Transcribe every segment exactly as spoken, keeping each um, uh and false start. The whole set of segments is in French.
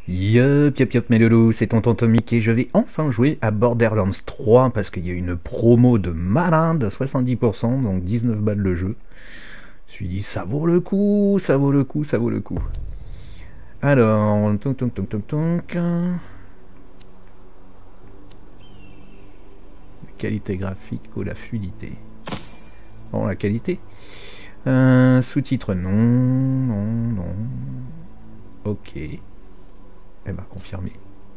Yup, yup, yup, mes loulous, c'est tonton Tomic et je vais enfin jouer à Borderlands trois parce qu'il y a une promo de malin de soixante-dix pour cent, donc dix-neuf balles le jeu. Je me suis dit, ça vaut le coup, ça vaut le coup, ça vaut le coup. Alors, tonk tonk tonk tonk tonk. La qualité graphique ou la fluidité? Bon, la qualité. Euh, Sous-titres, non, non, non. Ok. Eh ben, confirmé.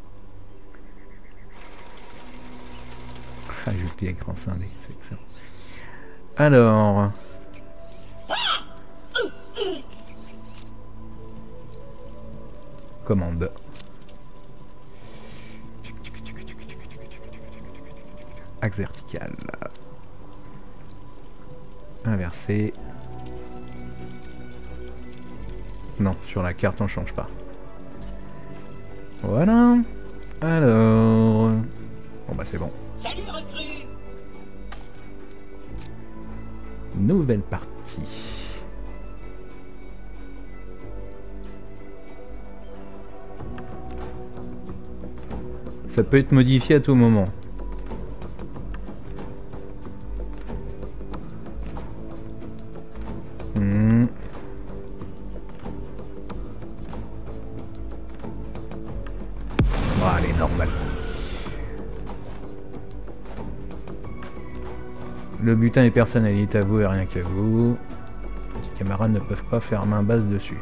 Ajouter écran scindé, c'est excellent. Alors. Commande. Axe vertical. Inversé. Non, sur la carte on change pas. Voilà. Alors. Bon bah c'est bon. Salut recrue. Nouvelle partie. Ça peut être modifié à tout moment. Hmm. Bon, allez, normal. Le butin est personnalité à vous et rien qu'à vous. Les camarades ne peuvent pas faire main basse dessus.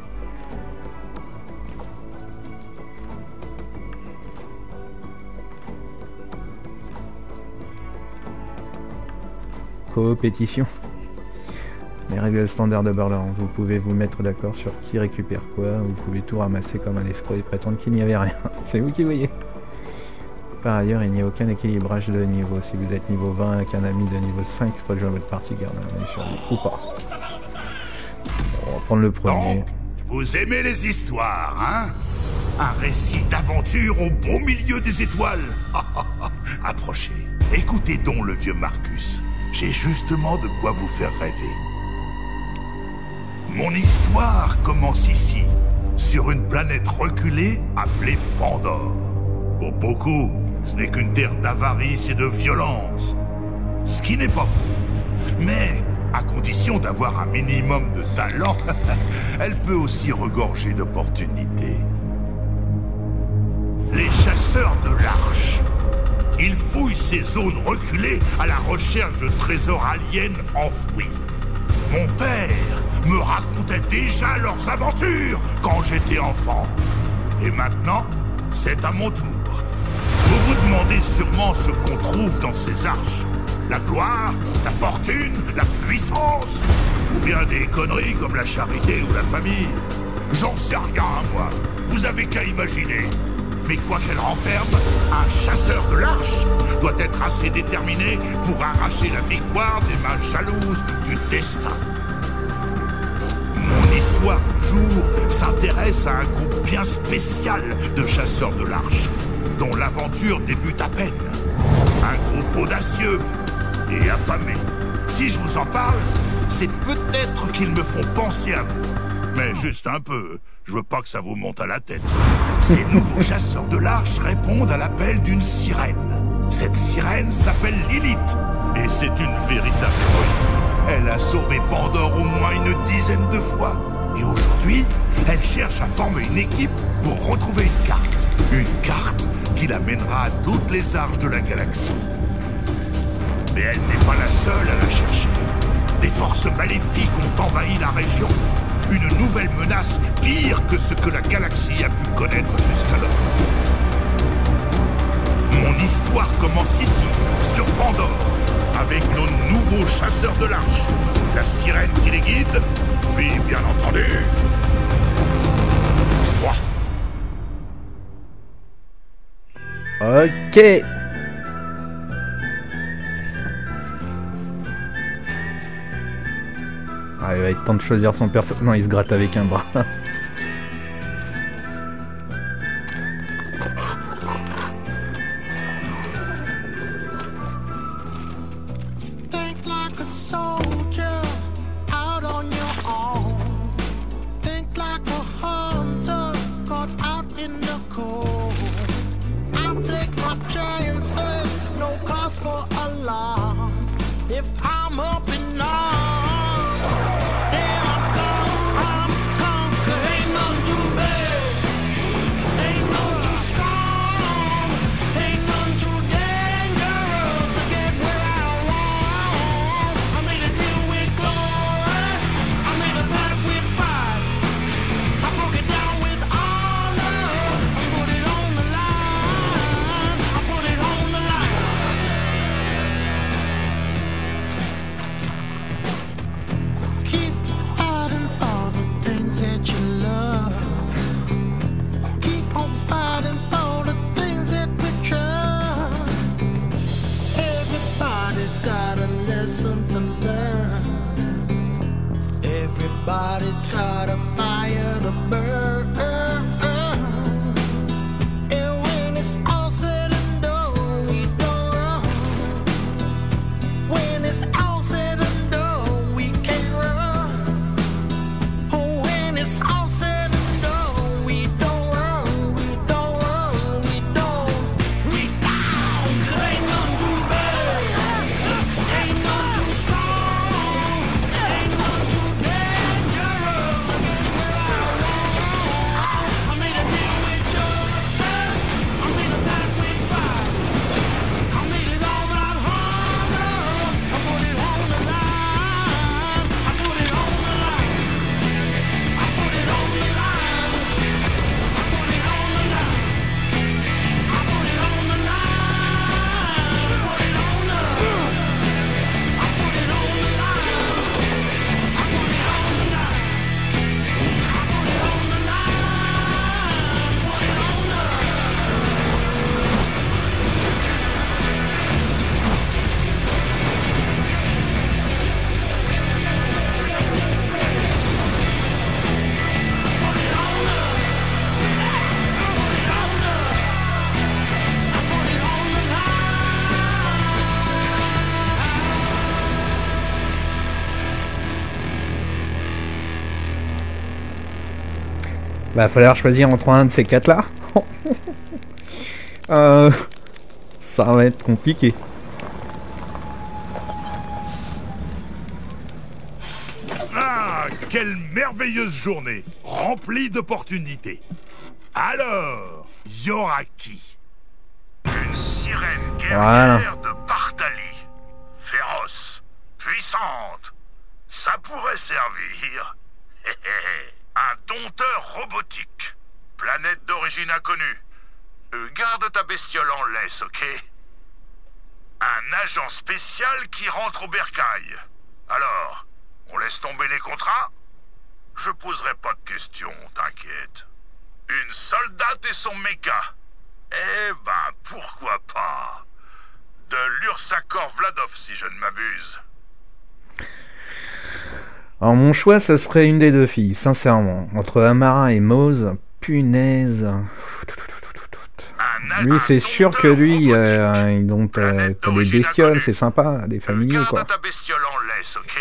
Coopétition. Les règles standards de Borderlands. Vous pouvez vous mettre d'accord sur qui récupère quoi. Vous pouvez tout ramasser comme un escroc et prétendre qu'il n'y avait rien. C'est vous qui voyez. Par ailleurs, il n'y a aucun équilibrage de niveau. Si vous êtes niveau vingt avec un ami de niveau cinq, rejoint votre partie, garde un œil sur lui ou pas. On va prendre le premier. Donc, vous aimez les histoires, hein? Un récit d'aventure au beau milieu des étoiles. Approchez. Écoutez donc le vieux Marcus. J'ai justement de quoi vous faire rêver. Mon histoire commence ici, sur une planète reculée appelée Pandore. Pour beaucoup, ce n'est qu'une terre d'avarice et de violence. Ce qui n'est pas faux. Mais, à condition d'avoir un minimum de talent, elle peut aussi regorger d'opportunités. Les chasseurs de l'Arche. Ils fouillent ces zones reculées à la recherche de trésors aliens enfouis. Mon père me racontait déjà leurs aventures quand j'étais enfant. Et maintenant, c'est à mon tour. Vous vous demandez sûrement ce qu'on trouve dans ces arches. La gloire, la fortune, la puissance, ou bien des conneries comme la charité ou la famille. J'en sais rien, moi. Vous avez qu'à imaginer. Mais quoi qu'elle renferme, un chasseur de l'Arche doit être assez déterminé pour arracher la victoire des mains jalouses du destin. Mon histoire du jour s'intéresse à un groupe bien spécial de chasseurs de l'Arche, dont l'aventure débute à peine. Un groupe audacieux et affamé. Si je vous en parle, c'est peut-être qu'ils me font penser à vous. Mais juste un peu, je veux pas que ça vous monte à la tête. Ces nouveaux chasseurs de l'Arche répondent à l'appel d'une sirène. Cette sirène s'appelle Lilith, et c'est une véritable héroïne. Elle a sauvé Pandore au moins une dizaine de fois. Et aujourd'hui, elle cherche à former une équipe pour retrouver une carte. Une carte qui la mènera à toutes les arches de la galaxie. Mais elle n'est pas la seule à la chercher. Des forces maléfiques ont envahi la région. Une nouvelle menace pire que ce que la galaxie a pu connaître jusqu'alors. Mon histoire commence ici, sur Pandore, avec nos nouveaux chasseurs de l'Arche. La sirène qui les guide, puis bien entendu, moi. Ok. Ah, il va être temps de choisir son perso. Non, il se gratte avec un bras. Think like a soldier out on your own. Think like a hunter caught out in the cold. it's all said and done, we don't run, we don't run, we don't, we down. Ain't none too bad, ain't none too strong, ain't none too dangerous to get where I want. I made a deal with justice, I made a pact with pride, I made it all that harder, I put it on the line, I put it on the line, I put it on the line, I put it on the line, I put it on the line, put it on the, I put it on the line, I put it on the line, I put it on the line, put it on the. Bah, va falloir choisir entre un de ces quatre-là. euh, ça va être compliqué. Ah, quelle merveilleuse journée, remplie d'opportunités. Alors, y aura qui? Une sirène guerrière Voilà. de Partali. Féroce, puissante. Ça pourrait servir. Hé, hé, hé. Un dompteur robotique. Planète d'origine inconnue. Euh, garde ta bestiole en laisse, ok? Un agent spécial qui rentre au bercail. Alors, on laisse tomber les contrats? Je poserai pas de questions, t'inquiète. Une soldate et son méca. Eh ben, pourquoi pas? De l'Ursacor Vladov, si je ne m'abuse. Alors mon choix, ça serait une des deux filles, sincèrement. Entre Amara et Mose, punaise. Lui, c'est sûr que lui, euh, donc euh, t'as des bestioles, c'est sympa, des familiers, quoi. Garde ta bestiole en laisse, ok?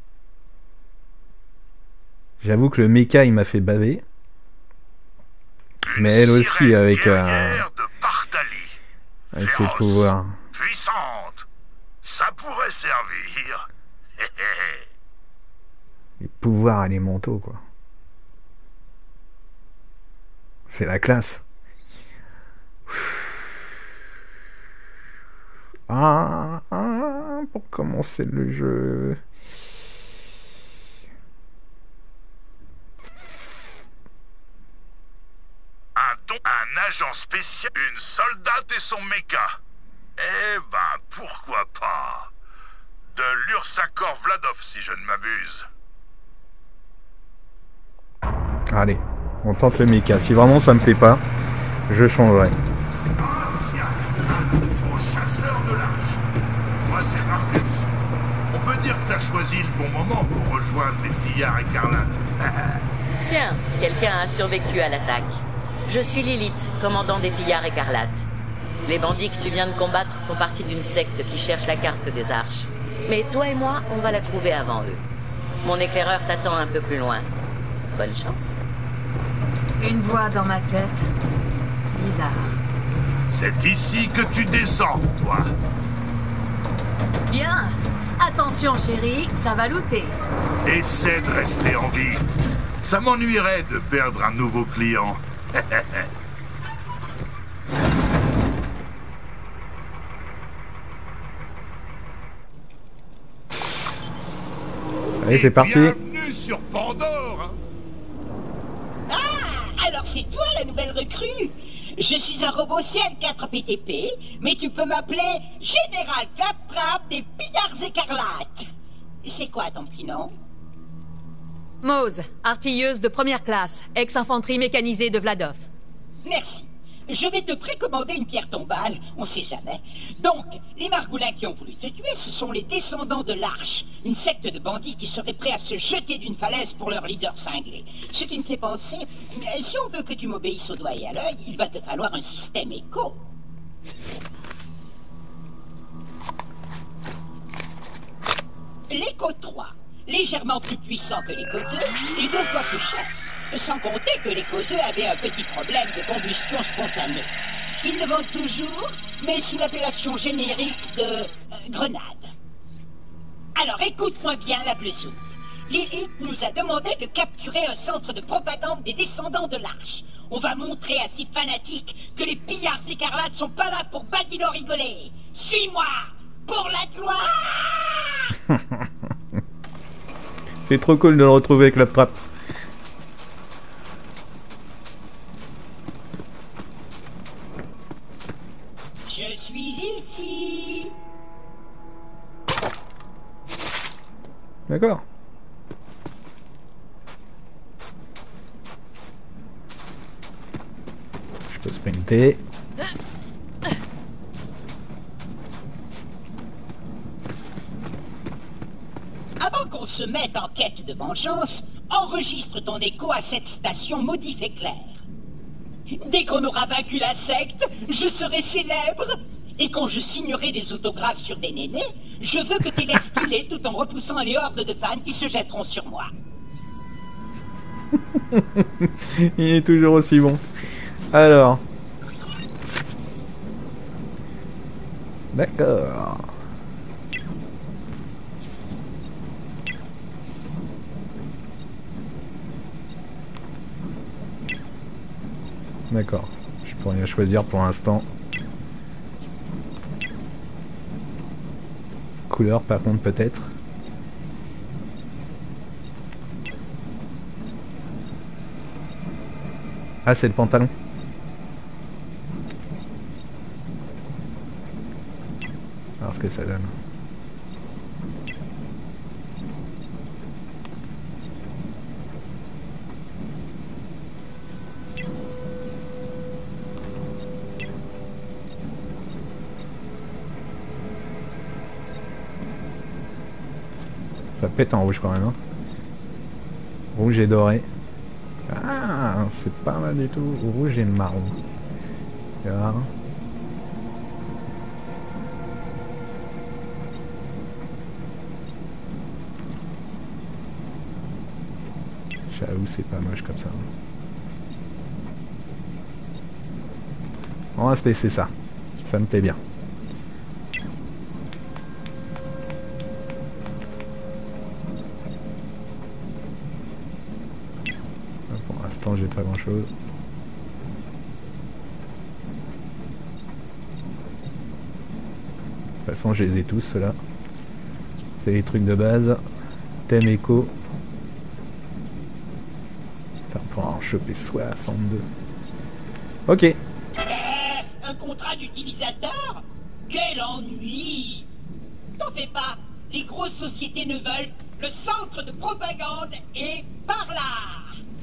J'avoue que le méca, il m'a fait baver. Mais elle aussi, avec, euh, avec ses pouvoirs. Puissante. Ça pourrait servir. Les pouvoirs élémentaux, quoi. C'est la classe. Ah, ah, pour commencer le jeu. Un don, un agent spécial, une soldate et son méca. Eh ben, pourquoi pas? De l'Ursacor Vladov, si je ne m'abuse. Allez, on tente le méca. Si vraiment ça me plaît pas, je changerai. Ancien, un nouveau chasseur de l'arche. Moi, c'est Marcus. On peut dire que t'as choisi le bon moment pour rejoindre les pillards écarlates. Tiens, quelqu'un a survécu à l'attaque. Je suis Lilith, commandant des pillards écarlates. Les bandits que tu viens de combattre font partie d'une secte qui cherche la carte des arches. Mais toi et moi, on va la trouver avant eux. Mon éclaireur t'attend un peu plus loin. Bonne chance. Une voix dans ma tête. Bizarre. C'est ici que tu descends, toi. Bien. Attention, chérie, ça va looter. Essaie de rester en vie. Ça m'ennuierait de perdre un nouveau client. Allez, c'est parti. Bienvenue sur Pandore. Ah, alors c'est toi la nouvelle recrue? Je suis un robot C L quatre P T P, mais tu peux m'appeler Général Claptrap des pillards écarlates. C'est quoi ton petit nom? Mose, artilleuse de première classe, ex-infanterie mécanisée de Vladov. Merci. Je vais te précommander une pierre tombale, on sait jamais. Donc, les margoulins qui ont voulu te tuer, ce sont les descendants de l'Arche, une secte de bandits qui seraient prêts à se jeter d'une falaise pour leur leader cinglé. Ce qui me fait penser, si on veut que tu m'obéisses au doigt et à l'œil, il va te falloir un système écho. L'écho trois, légèrement plus puissant que l'écho deux et deux fois plus cher. Sans compter que les causeux avaient un petit problème de combustion spontanée. Ils le vendent toujours, mais sous l'appellation générique de euh, grenade. Alors écoute-moi bien, la bleusouille. Lilith nous a demandé de capturer un centre de propagande des descendants de l'Arche. On va montrer à ces fanatiques que les pillards écarlates sont pas là pour badiner rigoler. Suis-moi pour la gloire. C'est trop cool de le retrouver avec la trappe. Je suis ici. D'accord. Je peux sprinter. Avant qu'on se mette en quête de vengeance, enregistre ton écho à cette station maudite éclair. Dès qu'on aura vaincu la secte, je serai célèbre. Et quand je signerai des autographes sur des nénés, je veux que tu les stylés tout en repoussant les hordes de fans qui se jetteront sur moi. Il est toujours aussi bon. Alors. D'accord. D'accord. Je peux rien choisir pour l'instant. Couleur par contre peut-être. Ah, c'est le pantalon. Alors ce que ça donne. Ça pète en rouge quand même, hein. Rouge et doré. Ah, c'est pas mal du tout. Rouge et marron. Là. J'avoue, c'est pas moche comme ça. On va se laisser ça. Ça me plaît bien. Pour l'instant, j'ai pas grand chose. De toute façon, je les ai tous, ceux-là. C'est les trucs de base. Thème écho. Putain, on pourra en choper soixante-deux. Ok. Euh, un contrat d'utilisateur? Quel ennui! T'en fais pas, les grosses sociétés ne veulent. Le centre de propagande est par là.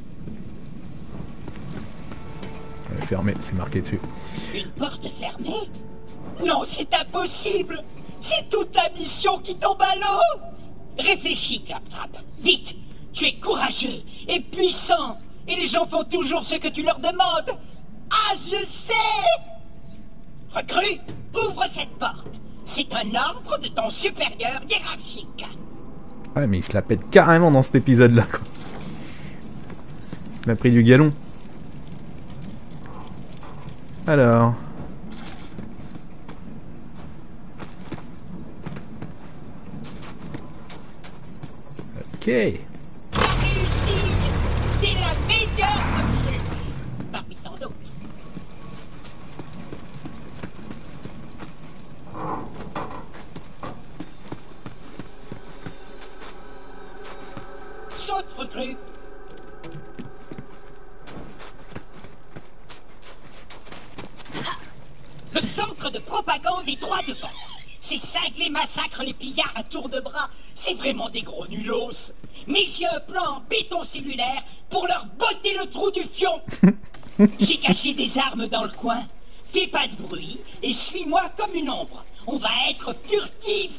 Elle est fermée, c'est marqué dessus. Une porte fermée? Non, c'est impossible. C'est toute la mission qui tombe à l'eau. Réfléchis, Claptrap. Vite, tu es courageux et puissant. Et les gens font toujours ce que tu leur demandes. Ah, je sais! Recrue, ouvre cette porte. C'est un ordre de ton supérieur hiérarchique. Ouais, mais il se la pète carrément dans cet épisode-là, quoi. Il m'a pris du galon. Alors... Ok. C'est la meilleure recrue. Parmi tant d'autres. Saute, recrue. Le centre de propagande est droit devant. Ces cinglés massacrent les pillards à tour de bras. C'est vraiment des gros nulos. Mais j'ai un plan en béton cellulaire pour leur botter le trou du fion. J'ai caché des armes dans le coin. Fais pas de bruit et suis-moi comme une ombre. On va être furtifs.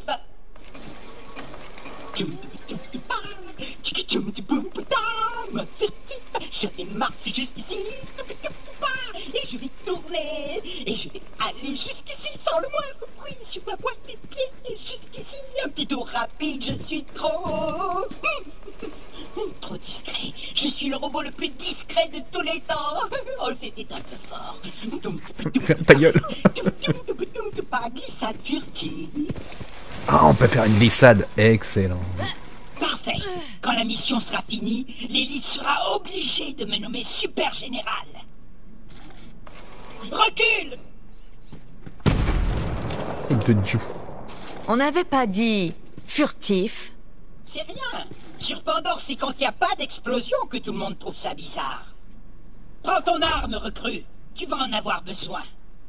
Je vais marcher jusqu'ici. Et je vais tourner. Et je vais aller jusqu'ici sans le moindre bruit sur la pointe des pieds. Et jusqu'ici, un petit tour rapide, je suis trop. Trop discret. Je suis le robot le plus discret de tous les temps. Oh, c'était un peu fort. Ferme ta gueule. Pas glissade furtive. Ah, on peut faire une glissade. Excellent. Parfait. Quand la mission sera finie, l'élite sera obligée de me nommer super général. Recule! Truc de Dieu. On n'avait pas dit furtif. C'est rien. Sur Pandore, c'est quand il n'y a pas d'explosion que tout le monde trouve ça bizarre. Prends ton arme, recrue. Tu vas en avoir besoin.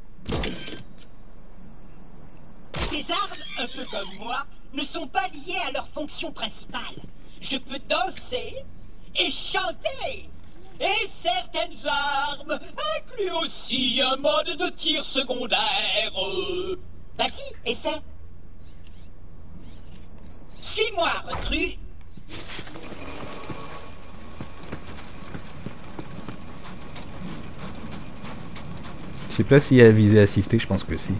Ces armes, un peu comme moi, ne sont pas liées à leur fonction principale. Je peux danser et chanter. Et certaines armes incluent aussi un mode de tir secondaire. Euh... Vas-y, essaie. Suis-moi, recrue. Je sais pas s'il y a visée assistée, je pense que si.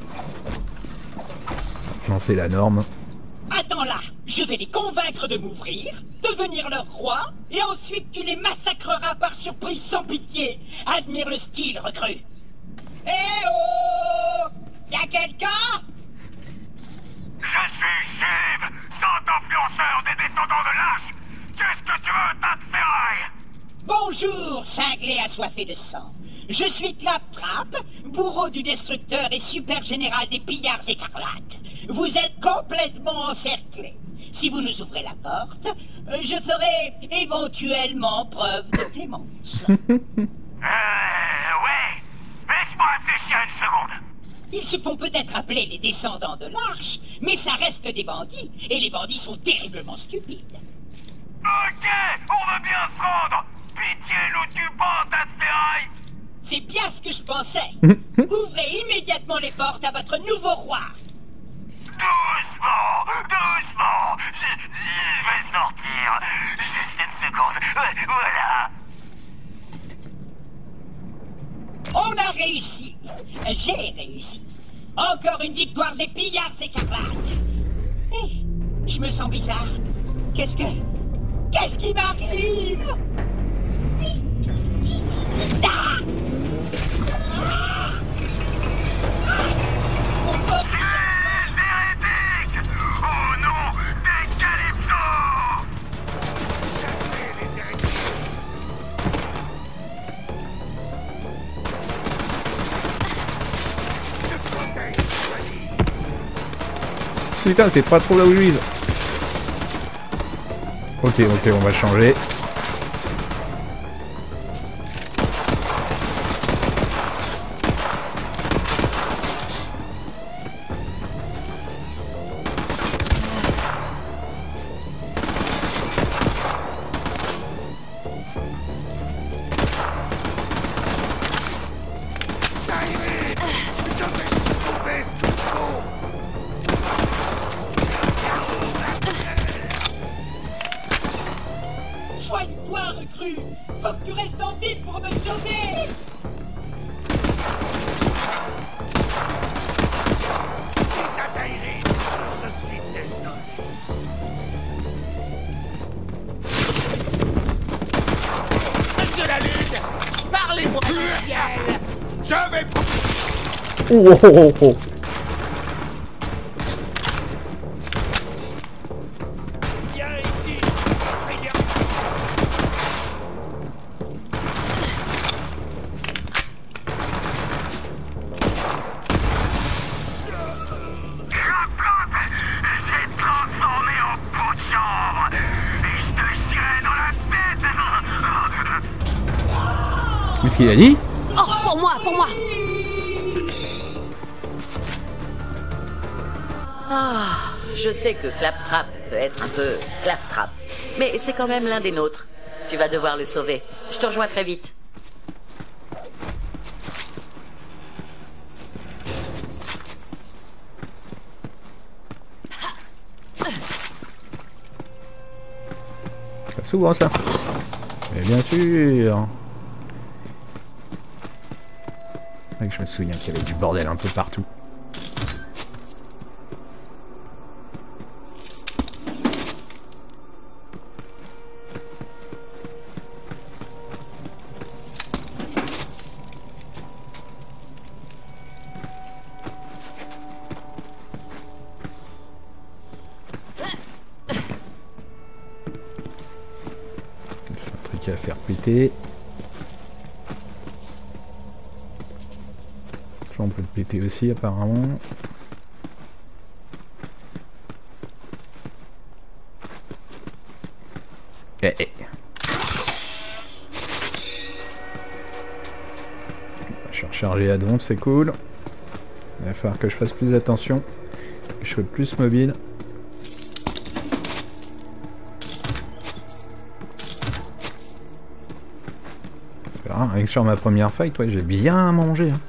Non, c'est la norme. Attends là, je vais les convaincre de m'ouvrir, devenir leur roi, et ensuite tu les massacreras par surprise sans pitié. Admire le style, recrue. Eh oh! Y'a quelqu'un? Je suis Shiv, cent influenceur des descendants de lâche. Qu'est-ce que tu veux, tas de ferraille? Bonjour, cinglé assoiffé de sang. Je suis Claptrap, bourreau du destructeur et super général des pillards écarlates. Vous êtes complètement encerclés. Si vous nous ouvrez la porte, je ferai éventuellement preuve de clémence. Euh... Ouais. Laisse-moi réfléchir une seconde. Ils se font peut-être appeler les descendants de l'Arche, mais ça reste des bandits, et les bandits sont terriblement stupides. Ok, on va bien se rendre. Pitié, nous tue pas, tas de ferraille. C'est bien ce que je pensais. Ouvrez immédiatement les portes à votre nouveau roi. Doucement, doucement. Je, je vais sortir. Juste une seconde. Ouais, voilà. On a réussi. J'ai réussi. Encore une victoire des pillards écarlates. Hé, je me sens bizarre. Qu'est-ce que... Qu'est-ce qui m'arrive? Ah! Les hérétiques! Oh non! Des Calypso! Putain, c'est pas trop là où je vise. Ok, ok, on va changer. Soigne-toi, recrue. Faut que tu restes en vie pour me sauver. Monsieur la Lune, parlez-moi du ciel. Je vais... Oh, oh, oh, oh. Viens ici. Crap-crap! J'ai transformé en peau de chambre! Et je te chierai dans la tête! Qu'est-ce qu'il a dit? Oh, pour moi, pour moi. Ah, je sais que Claptrap peut être un peu Claptrap, mais c'est quand même l'un des nôtres. Tu vas devoir le sauver. Je te rejoins très vite. Pas souvent ça. Mais bien sûr. Ouais, que je me souviens qu'il y avait du bordel un peu partout. péter. Ça on peut le péter aussi apparemment. Eh, eh. Je suis rechargé à donf, c'est cool. Il va falloir que je fasse plus attention, que je sois plus mobile. C'est vrai, rien que sur ma première fight, ouais, j'ai bien mangé. Hein.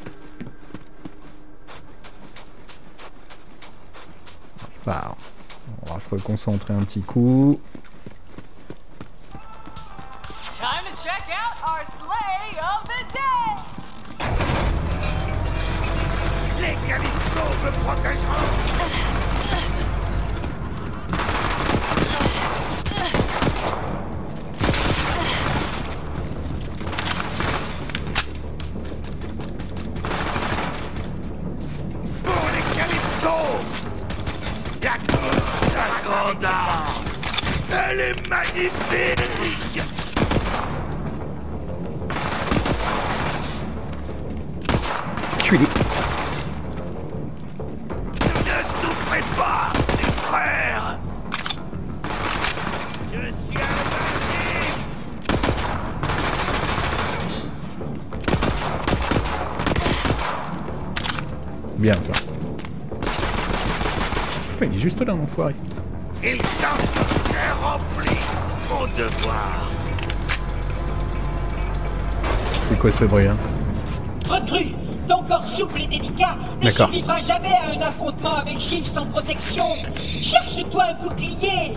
C'est pas grave. On va se reconcentrer un petit coup. Time to check out our sleigh of the day! Les Calypsos me protégeront. Pour les Calypsos, la la grande arme, elle est magnifique. Culé. Ne souffrez pas, les frères. Je suis invincible. Bien ça. Ouais, il est juste là, l'enfoiré. Il tente que j'ai rempli mon devoir. C'est quoi ce bruit, hein? Recrue, ton corps souple et délicat ne D'accord. survivra jamais à un affrontement avec Gilles sans protection. Cherche-toi un bouclier.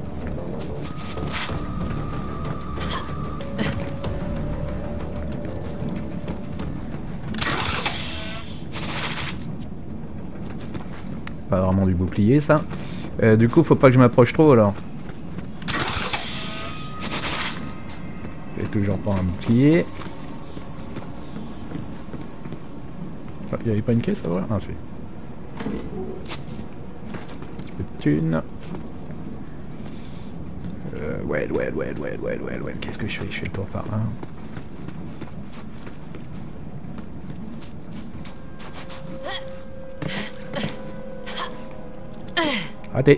Pas vraiment du bouclier, ça. Euh, du coup, faut pas que je m'approche trop, alors. J'ai toujours pas un bouclier. Il n'y avait pas une caisse à ouvrir? Ah, si. Un petit peu de thunes. Euh, ouais, ouais, ouais, ouais, ouais, ouais, ouais. Qu'est-ce que je fais? Je fais le tour par là. Raté.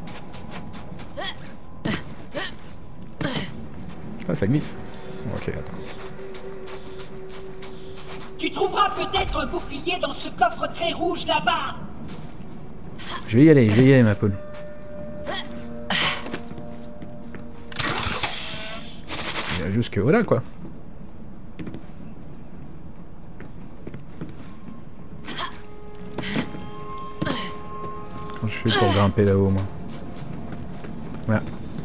Ah, ça glisse. Ok, attends. Tu trouveras peut-être un bouclier dans ce coffre très rouge là-bas. Je vais y aller, je vais y aller, ma poule. Il y a jusque là, quoi. Quand je fais pour grimper là-haut, moi. Voilà.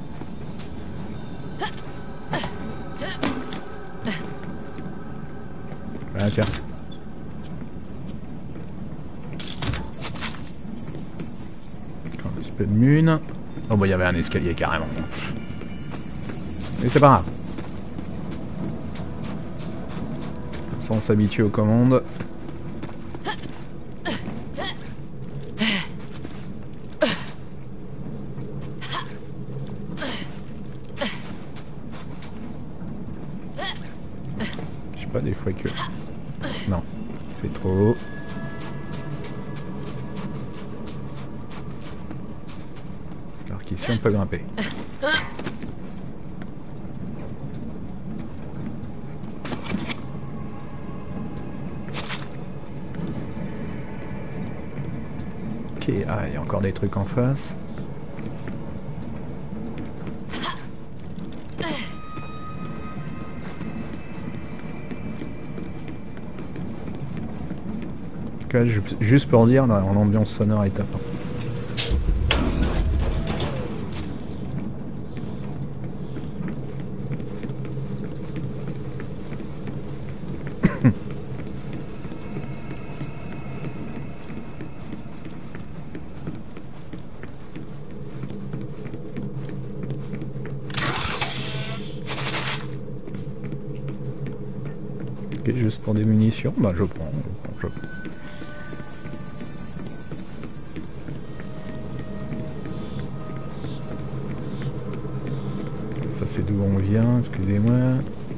Voilà, tiens. Encore un petit peu de mune. Oh bah il y avait un escalier carrément. Mais c'est pas grave. Comme ça on s'habitue aux commandes. Je sais pas des fois que... Non, c'est trop haut. Alors qu'ici on peut grimper. Ok, ah, il y a encore des trucs en face. Là, juste pour dire, là, l'ambiance sonore est top. Ok, juste pour des munitions, bah je prends, je prends, je prends. c'est d'où on vient, excusez-moi.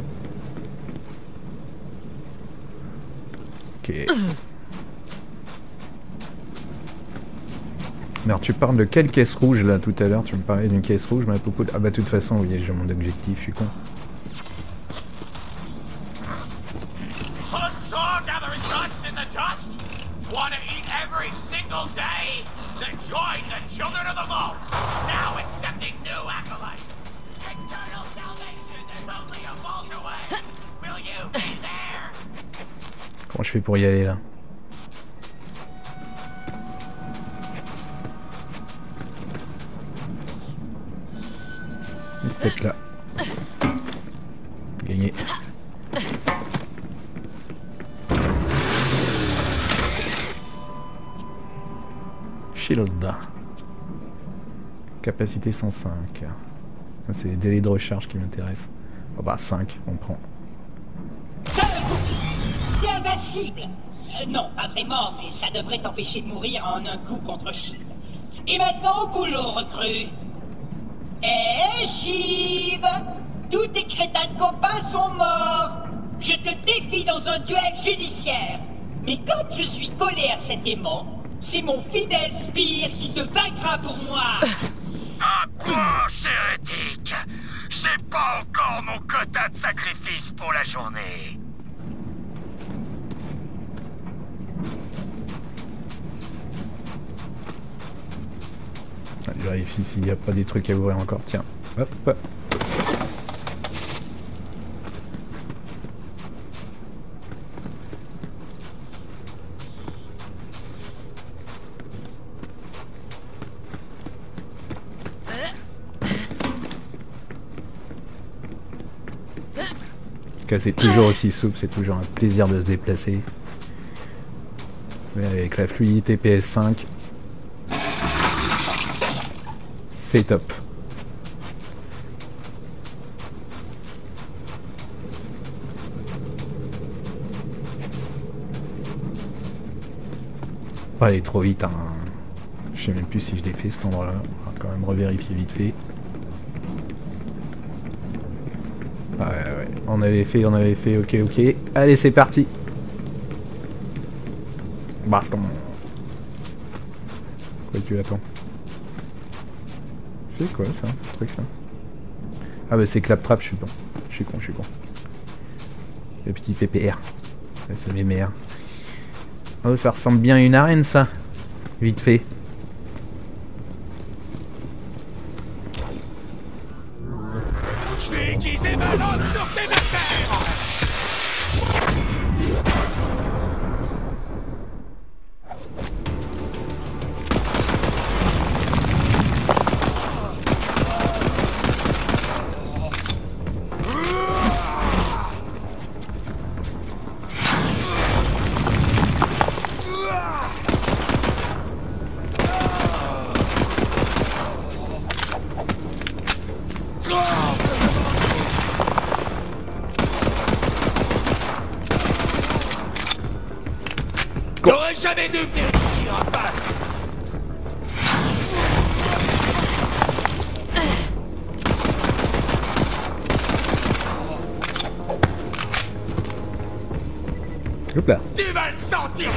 Ok. Alors tu parles de quelle caisse rouge là tout à l'heure? Tu me parlais d'une caisse rouge, ma popo. Ah bah de toute façon, oui, j'ai mon objectif, je suis con. Comment je fais pour y aller là? Peut-être là. Gagné. Shield. Capacité cent cinq. C'est les délais de recharge qui m'intéressent. Oh bah cinq, on prend. C'est invincible. Euh, non, pas vraiment, mais ça devrait t'empêcher de mourir en un coup contre Shield. Et maintenant au boulot, recrue. Eh, Shiv! Tous tes crétins de copains sont morts. Je te défie dans un duel judiciaire. Mais comme je suis collé à cet aimant, c'est mon fidèle sbire qui te vaincra pour moi. Ah bon, hérétique! J'ai pas encore mon quota de sacrifice pour la journée. Je vérifie s'il n'y a pas des trucs à ouvrir encore. Tiens, hop, hop. C'est toujours aussi souple, c'est toujours un plaisir de se déplacer. Mais avec la fluidité P S cinq, c'est top. Pas aller trop vite, hein. Je sais même plus si je l'ai fait cet endroit-là. On va quand même revérifier vite fait. Ouais, ouais, on avait fait, on avait fait, ok, ok. Allez, c'est parti. Baston. Quoi tu attends? C'est quoi ça, ce truc là? Ah bah c'est Claptrap, je suis con. Je suis con, je suis con. Le petit P P R. Ça m'émère. Oh, ça ressemble bien à une arène ça. Vite fait. Je vais aiguiser ma lance sur tes affaires. T'aurais jamais dû venir ici, rapace. Hop là. Tu vas le sentir.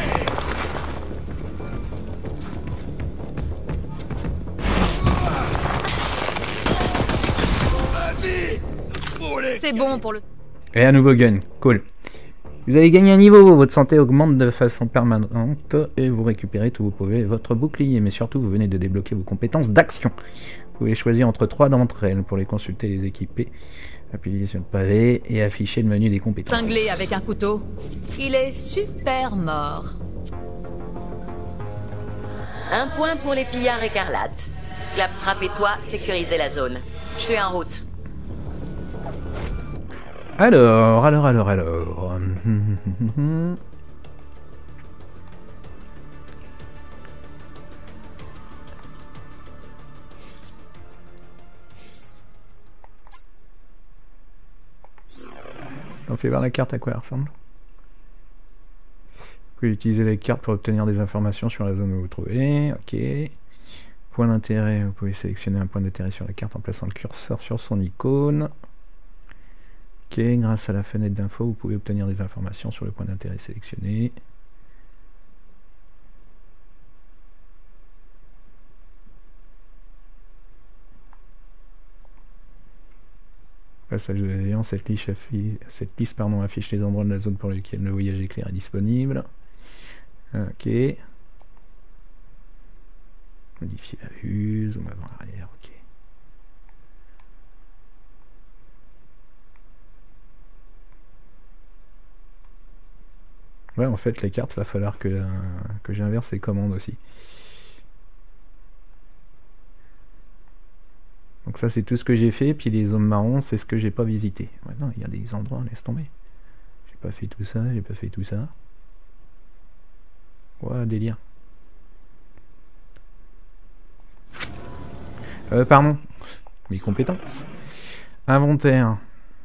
Vas-y. C'est bon pour le... Et un nouveau gun, cool. Vous avez gagné un niveau, votre santé augmente de façon permanente et vous récupérez tout vous pouvez votre bouclier, mais surtout vous venez de débloquer vos compétences d'action. Vous pouvez choisir entre trois d'entre elles pour les consulter et les équiper. Appuyez sur le pavé et affichez le menu des compétences. Cinglé avec un couteau. Il est super mort. Un point pour les pillards écarlates. Claptrap et toi, sécurisez la zone. Je suis en route. Alors, alors, alors, alors... On fait voir la carte à quoi elle ressemble. Vous pouvez utiliser les cartes pour obtenir des informations sur la zone où vous vous trouvez. Ok. point d'intérêt, vous pouvez sélectionner un point d'intérêt sur la carte en plaçant le curseur sur son icône. Ok, grâce à la fenêtre d'info, vous pouvez obtenir des informations sur le point d'intérêt sélectionné. Passage de l'avion, cette liste, affiche, cette liste pardon, affiche les endroits de la zone pour lesquels le voyage éclair est disponible. Ok. Modifier la vue, zoom avant arrière, ok. Ouais, en fait, les cartes, va falloir que, euh, que j'inverse les commandes aussi. Donc ça c'est tout ce que j'ai fait, puis les zones marrons c'est ce que j'ai pas visité. Ouais, non, il y a des endroits, laisse tomber. J'ai pas fait tout ça, j'ai pas fait tout ça. Ouais, délire. Euh, pardon. Mes compétences. Inventaire.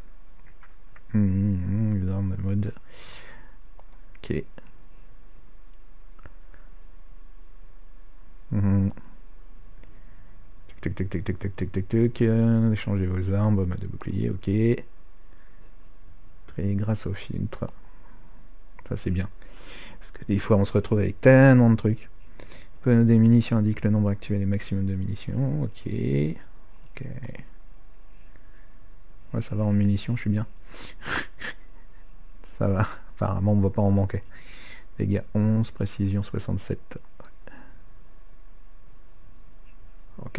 Mmh, mmh, dans le mode. Ok. Mmh. Tac tac tac tac tac tac tac tac. Euh, changer vos armes, bombe de bouclier, ok. Très grâce au filtre. Ça c'est bien. Parce que des fois on se retrouve avec tellement de trucs. Panneau des munitions indique le nombre actuel et maximum de munitions. Ok. Ok. Ouais, ça va en munitions, je suis bien. Ça va. Apparemment on ne va pas en manquer. Dégâts onze, précision soixante-sept. Ok.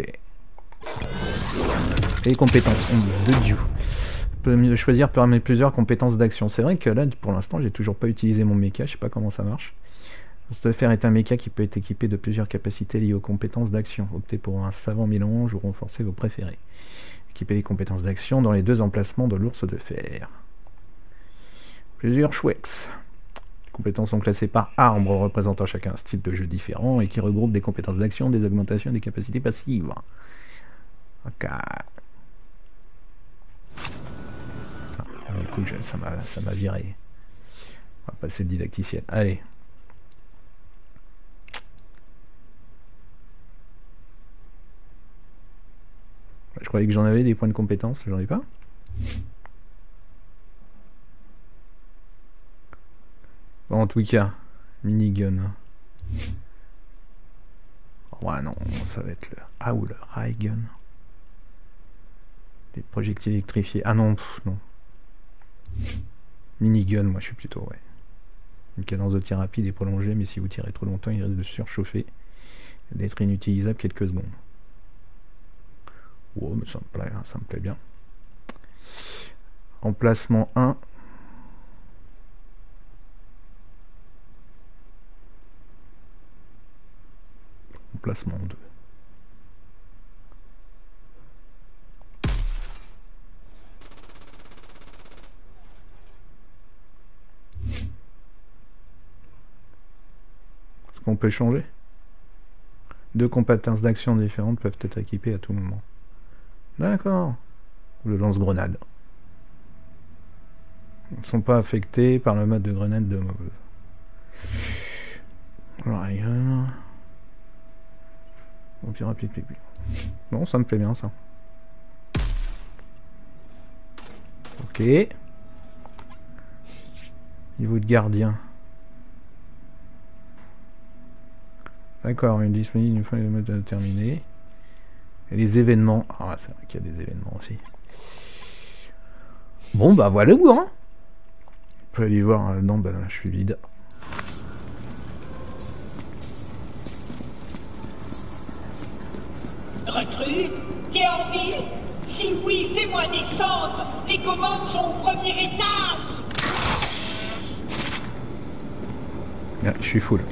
Et compétences onze de Dieu. Peut choisir parmi plusieurs compétences d'action. C'est vrai que là, pour l'instant, j'ai toujours pas utilisé mon mecha. Je sais pas comment ça marche. Monsterfer est un mecha qui peut être équipé de plusieurs capacités liées aux compétences d'action. Optez pour un savant mélange ou renforcez vos préférés. Équipez les compétences d'action dans les deux emplacements de l'ours de fer. Plusieurs chouettes. Les compétences sont classées par arbre, représentant chacun un style de jeu différent et qui regroupe des compétences d'action, des augmentations et des capacités passives. Ok. Ah, du coup, je, ça m'a ça m'a viré. On va passer le didacticiel. Allez. Je croyais que j'en avais des points de compétence, j'en ai pas. Bon, en tout cas, minigun. Ouais, non, ça va être le ah ou le ray gun. Les projectiles électrifiés. Ah non, pff, non. Minigun, moi je suis plutôt, ouais. Une cadence de tir rapide et prolongée, mais si vous tirez trop longtemps, il risque de surchauffer et d'être inutilisable quelques secondes. Wow, mais ça me plaît, ça me plaît bien. Emplacement un. Emplacement deux. Est-ce qu'on peut changer? Deux compétences d'action différentes peuvent être équipées à tout moment. D'accord. Le lance-grenade. Ils ne sont pas affectés par le mode de grenade de Moz. Rien. Bon, plus rapide, plus plus. Bon, ça me plaît bien ça. Ok. Niveau de gardien. D'accord, une disponible une fois le mode terminé. Et les événements. Ah, c'est vrai qu'il y a des événements aussi. Bon, bah voilà où, hein. On peut aller voir. Euh, non, bah là, je suis vide. Recrue, t'es en vie? Si oui, fais-moi descendre. Les commandes sont au premier étage. Ah, je suis full.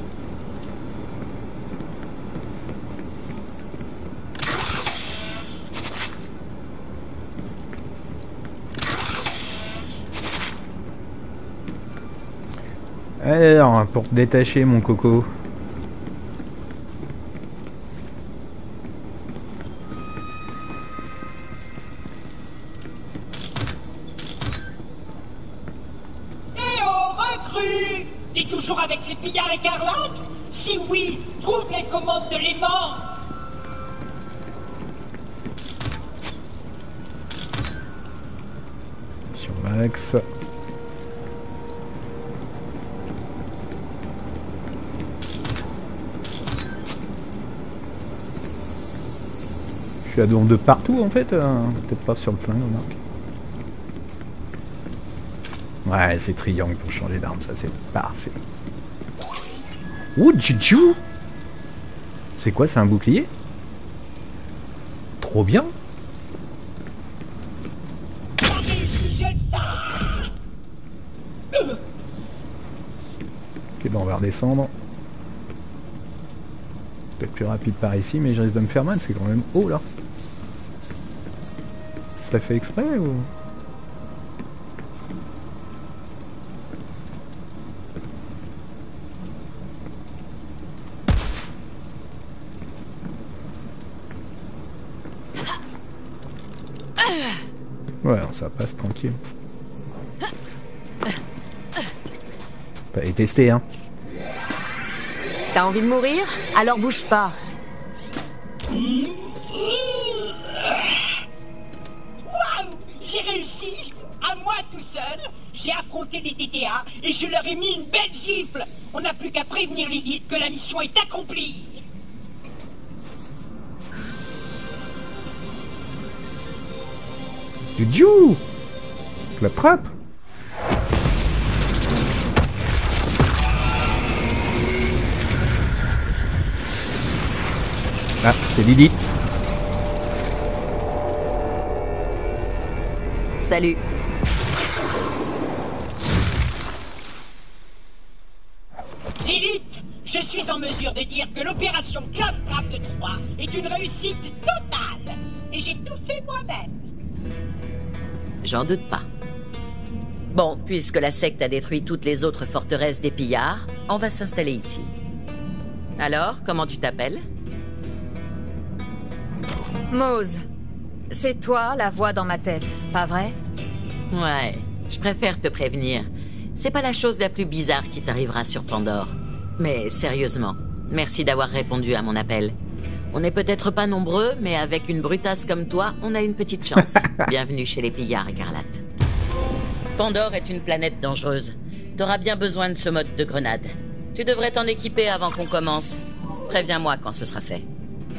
Alors, pour te détacher mon coco. Eh oh, recrue! T'es toujours avec les pillards écarlates? Si oui, trouve les commandes de l'aimant. Max. Je suis à donf de partout en fait, euh, peut-être pas sur le flingue, remarque. Ouais, c'est triangle pour changer d'arme, ça c'est parfait. Ouh, Jiju! C'est quoi, c'est un bouclier? Trop bien! Ok, bon, on va redescendre. Peut-être plus rapide par ici, mais je risque de me faire mal, c'est quand même haut là. Ce serait fait exprès ou... Ouais, ça passe tranquille. Pas les tester, hein. T'as envie de mourir? Alors bouge pas. Waouh! J'ai réussi! À moi tout seul, j'ai affronté les D T A et je leur ai mis une belle gifle! On n'a plus qu'à prévenir l'élite que la mission est accomplie! Juju! La trappe! Ah, c'est Lilith. Salut. Lilith, je suis en mesure de dire que l'opération Claptrap de trois est une réussite totale! Et j'ai tout fait moi-même! J'en doute pas. Bon, puisque la secte a détruit toutes les autres forteresses des pillards, on va s'installer ici. Alors, comment tu t'appelles? Mose, c'est toi la voix dans ma tête, pas vrai? Ouais, je préfère te prévenir. C'est pas la chose la plus bizarre qui t'arrivera sur Pandore. Mais sérieusement, merci d'avoir répondu à mon appel. On n'est peut-être pas nombreux, mais avec une brutasse comme toi, on a une petite chance. Bienvenue chez les pillards écarlates. Pandore est une planète dangereuse. T'auras bien besoin de ce mode de grenade. Tu devrais t'en équiper avant qu'on commence. Préviens-moi quand ce sera fait.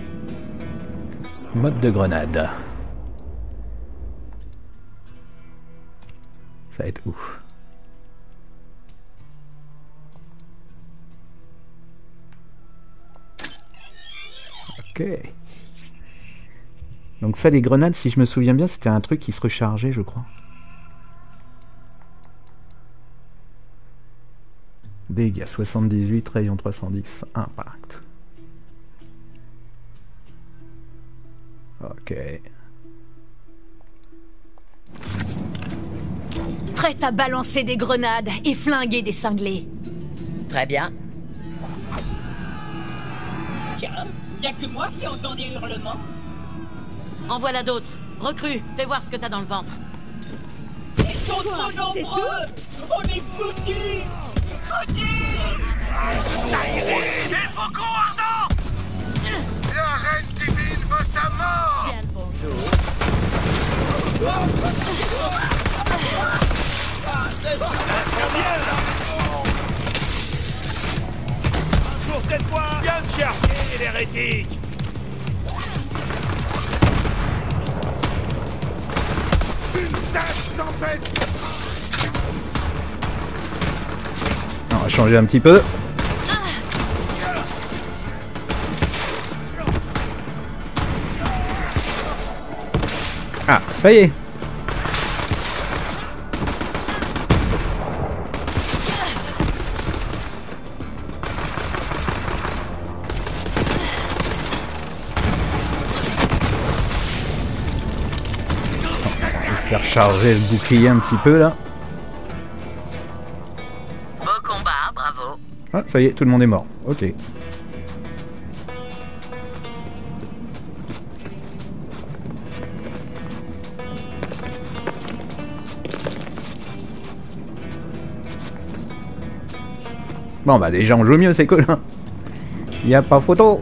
Mode de grenade. Ça va être ouf. Ok. Donc ça, les grenades, si je me souviens bien, c'était un truc qui se rechargeait, je crois. Dégâts soixante-dix-huit, rayon trois cent dix, impact. Ok. Prête à balancer des grenades et flinguer des cinglés. Très bien. Tiens, y'a que moi qui entends des hurlements. En voilà d'autres. Recrue, fais voir ce que t'as dans le ventre. Ils sont trop nombreux. On est foutus. Des faucons ardents! La reine divine veut ta mort! Bien le bonjour. Pour cette fois, viens me chercher l'hérétique! Une sage tempête! On va changer un petit peu. Ah, ça y est. On s'est rechargé le bouclier un petit peu là. Beau combat, bravo. Ah, ça y est, tout le monde est mort. Ok. Bon bah déjà on joue mieux, c'est cool. Il n'y a pas photo.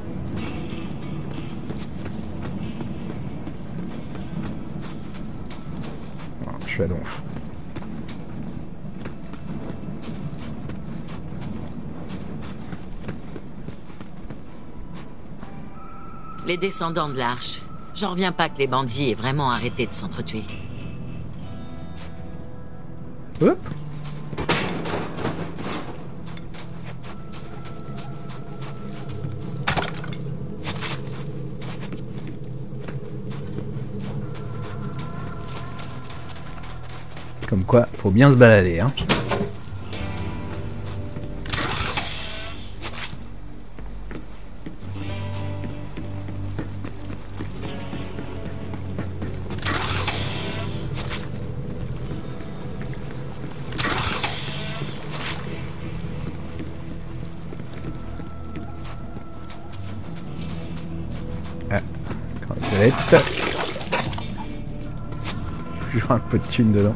Oh, je suis à donf. Les descendants de l'Arche. J'en reviens pas que les bandits aient vraiment arrêté de s'entretuer. Hop. Comme quoi, faut bien se balader, hein. Ah, encore une toilette. Toujours un peu de thune dedans.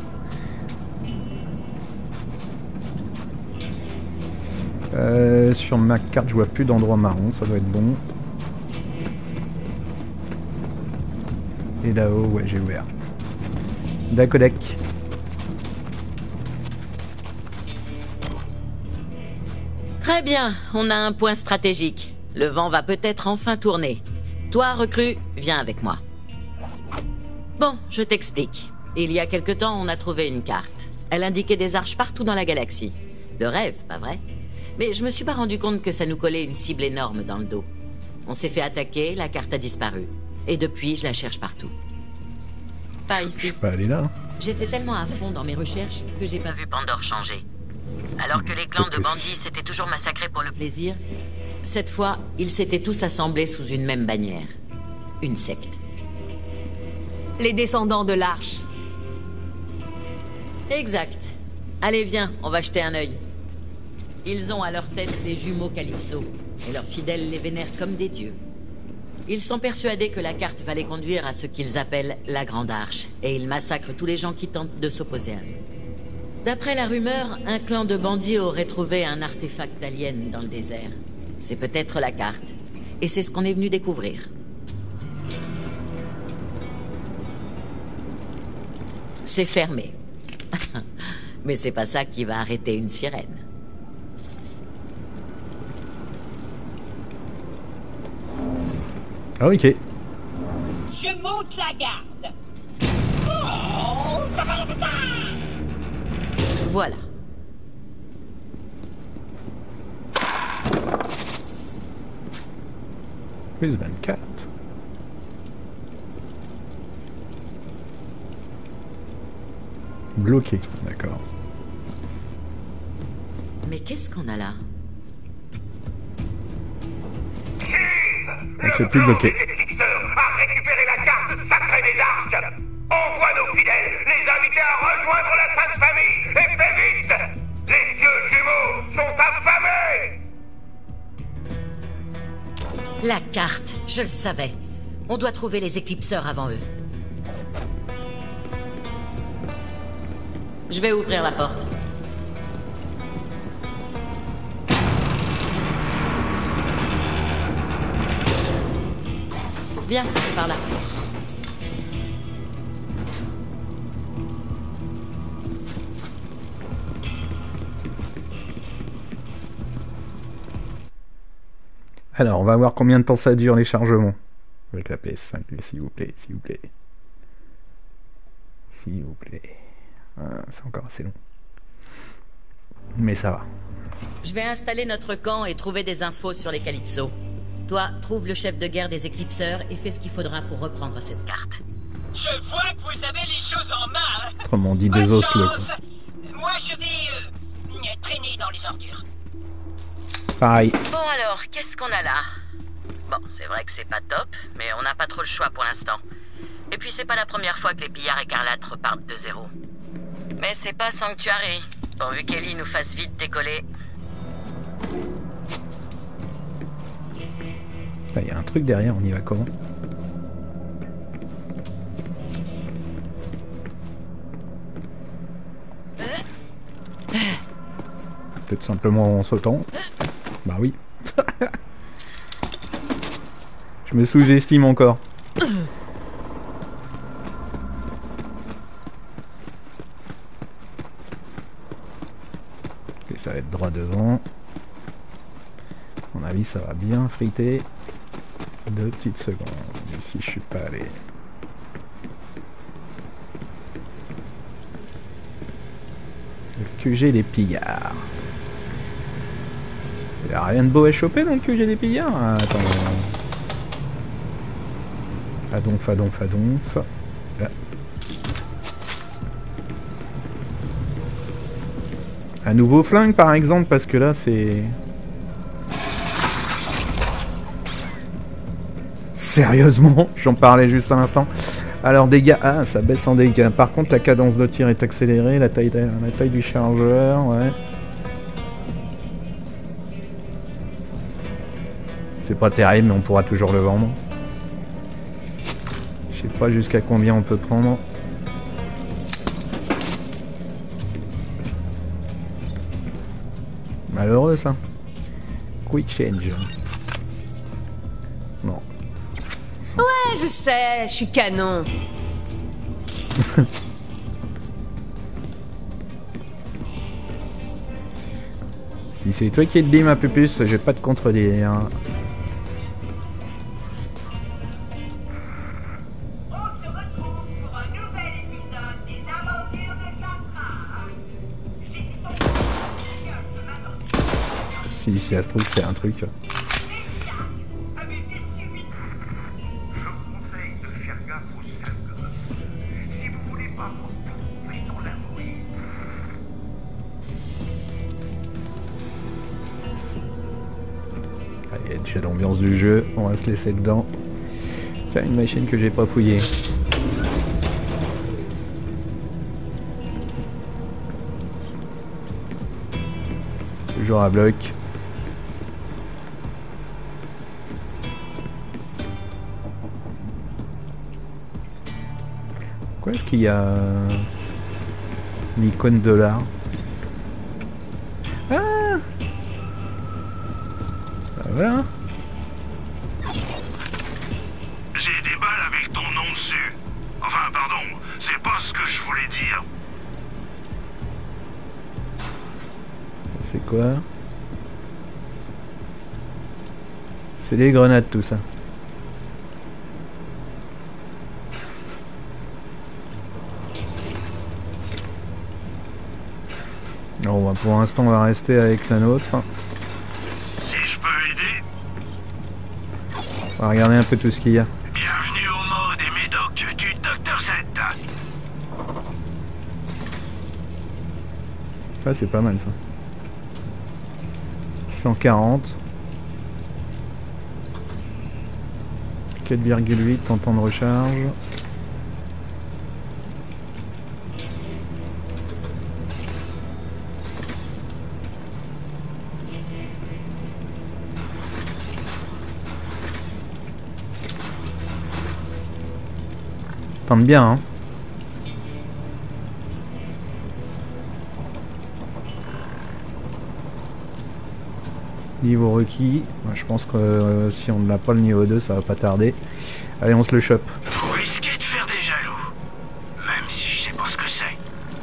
Euh, sur ma carte, je vois plus d'endroit marron, ça doit être bon. Et là-haut, ouais, j'ai ouvert. Dacodec. Très bien, on a un point stratégique. Le vent va peut-être enfin tourner. Toi, recrue, viens avec moi. Bon, je t'explique. Il y a quelque temps, on a trouvé une carte. Elle indiquait des arches partout dans la galaxie. Le rêve, pas vrai? Mais je me suis pas rendu compte que ça nous collait une cible énorme dans le dos. On s'est fait attaquer, la carte a disparu. Et depuis, je la cherche partout. Pas Je ici. suis pas allé là. J'étais tellement à fond dans mes recherches que j'ai pas vu Pandore changer. Alors que les clans de Peut-être que bandits s'étaient toujours massacrés pour le plaisir, cette fois, ils s'étaient tous assemblés sous une même bannière. Une secte. Les descendants de l'Arche. Exact. Allez, viens, on va jeter un œil. Ils ont à leur tête les jumeaux Calypso, et leurs fidèles les vénèrent comme des dieux. Ils sont persuadés que la carte va les conduire à ce qu'ils appellent la Grande Arche, et ils massacrent tous les gens qui tentent de s'opposer à eux. D'après la rumeur, un clan de bandits aurait trouvé un artefact alien dans le désert. C'est peut-être la carte, et c'est ce qu'on est venu découvrir. C'est fermé. Mais c'est pas ça qui va arrêter une sirène. Ah, ok. Je monte la garde. Oh, ça va le retard. Voilà. Plus vingt-quatre. Bloqué, d'accord. Mais qu'est-ce qu'on a là? On s'est plus bloqué. Les éclipseurs à récupérer la carte sacrée des arches. Envoie nos fidèles les inviter à rejoindre la Sainte Famille. Et fais vite. Les dieux jumeaux sont affamés. La carte, je le savais. On doit trouver les éclipseurs avant eux. Je vais ouvrir la porte. Viens, par là. Alors, on va voir combien de temps ça dure les chargements. Avec la P S cinq, s'il vous plaît, s'il vous plaît. S'il vous plaît. Ah, c'est encore assez long. Mais ça va. Je vais installer notre camp et trouver des infos sur les Calypso. Toi, trouve le chef de guerre des éclipseurs et fais ce qu'il faudra pour reprendre cette carte. Je vois que vous avez les choses en main. Hein. Autrement dit, Bonne des os le chance. Moi, je vais euh, traîner dans les ordures. Pareil. Bon alors, qu'est-ce qu'on a là? Bon, c'est vrai que c'est pas top, mais on n'a pas trop le choix pour l'instant. Et puis c'est pas la première fois que les pillards écarlates repartent de zéro. Mais c'est pas Sanctuary, pourvu qu'Ellie nous fasse vite décoller. Il y a un truc derrière, on y va comment? Peut-être simplement en sautant. Bah oui. Je me sous-estime encore. Ok, ça va être droit devant. À mon avis, ça va bien friter. Deux petites secondes, ici je suis pas allé. Le Q G des pillards. Il n'y a rien de beau à choper dans le Q G des pillards. Ah, attends. Fadonf, fadonf, fadonf. Ah. Un nouveau flingue par exemple, parce que là c'est... Sérieusement, j'en parlais juste à l'instant. Alors dégâts, ah ça baisse en dégâts. Par contre la cadence de tir est accélérée, la taille, la taille du chargeur, ouais. C'est pas terrible mais on pourra toujours le vendre. Je sais pas jusqu'à combien on peut prendre. Malheureux ça. Quick change. Non. Ouais, je sais, je suis canon. Si c'est toi qui le dis ma pupus, je vais pas te contredire. On se retrouve pour un nouvel épisode des aventures de Capra. J'étais tombé Si ça se trouve c'est un truc. Je vous conseille de faire gaffe aux cinq. Si vous voulez pas vous retrouver dans la bruit. Il y a déjà l'ambiance du jeu, on va se laisser dedans. Tiens, une machine que j'ai pas fouillée. Toujours à bloc. Pourquoi est-ce qu'il y a l'icône de l'art? Ah, bah voilà. J'ai des balles avec ton nom dessus. Enfin, pardon, c'est pas ce que je voulais dire. C'est quoi? C'est des grenades tout ça. Bon, bah, pour l'instant on va rester avec la nôtre. Si je peux aider, On va regarder un peu tout ce qu'il y a. bienvenue au mode et médoc du docteur Z. Ça c'est pas mal ça. cent quarante. quatre virgule huit en temps de recharge. Tente bien hein. Niveau requis, je pense que euh, si on ne l'a pas le niveau deux, ça va pas tarder. Allez, on se le chope. Vous risquez de faire des jaloux. Même si je sais pas ce que c'est.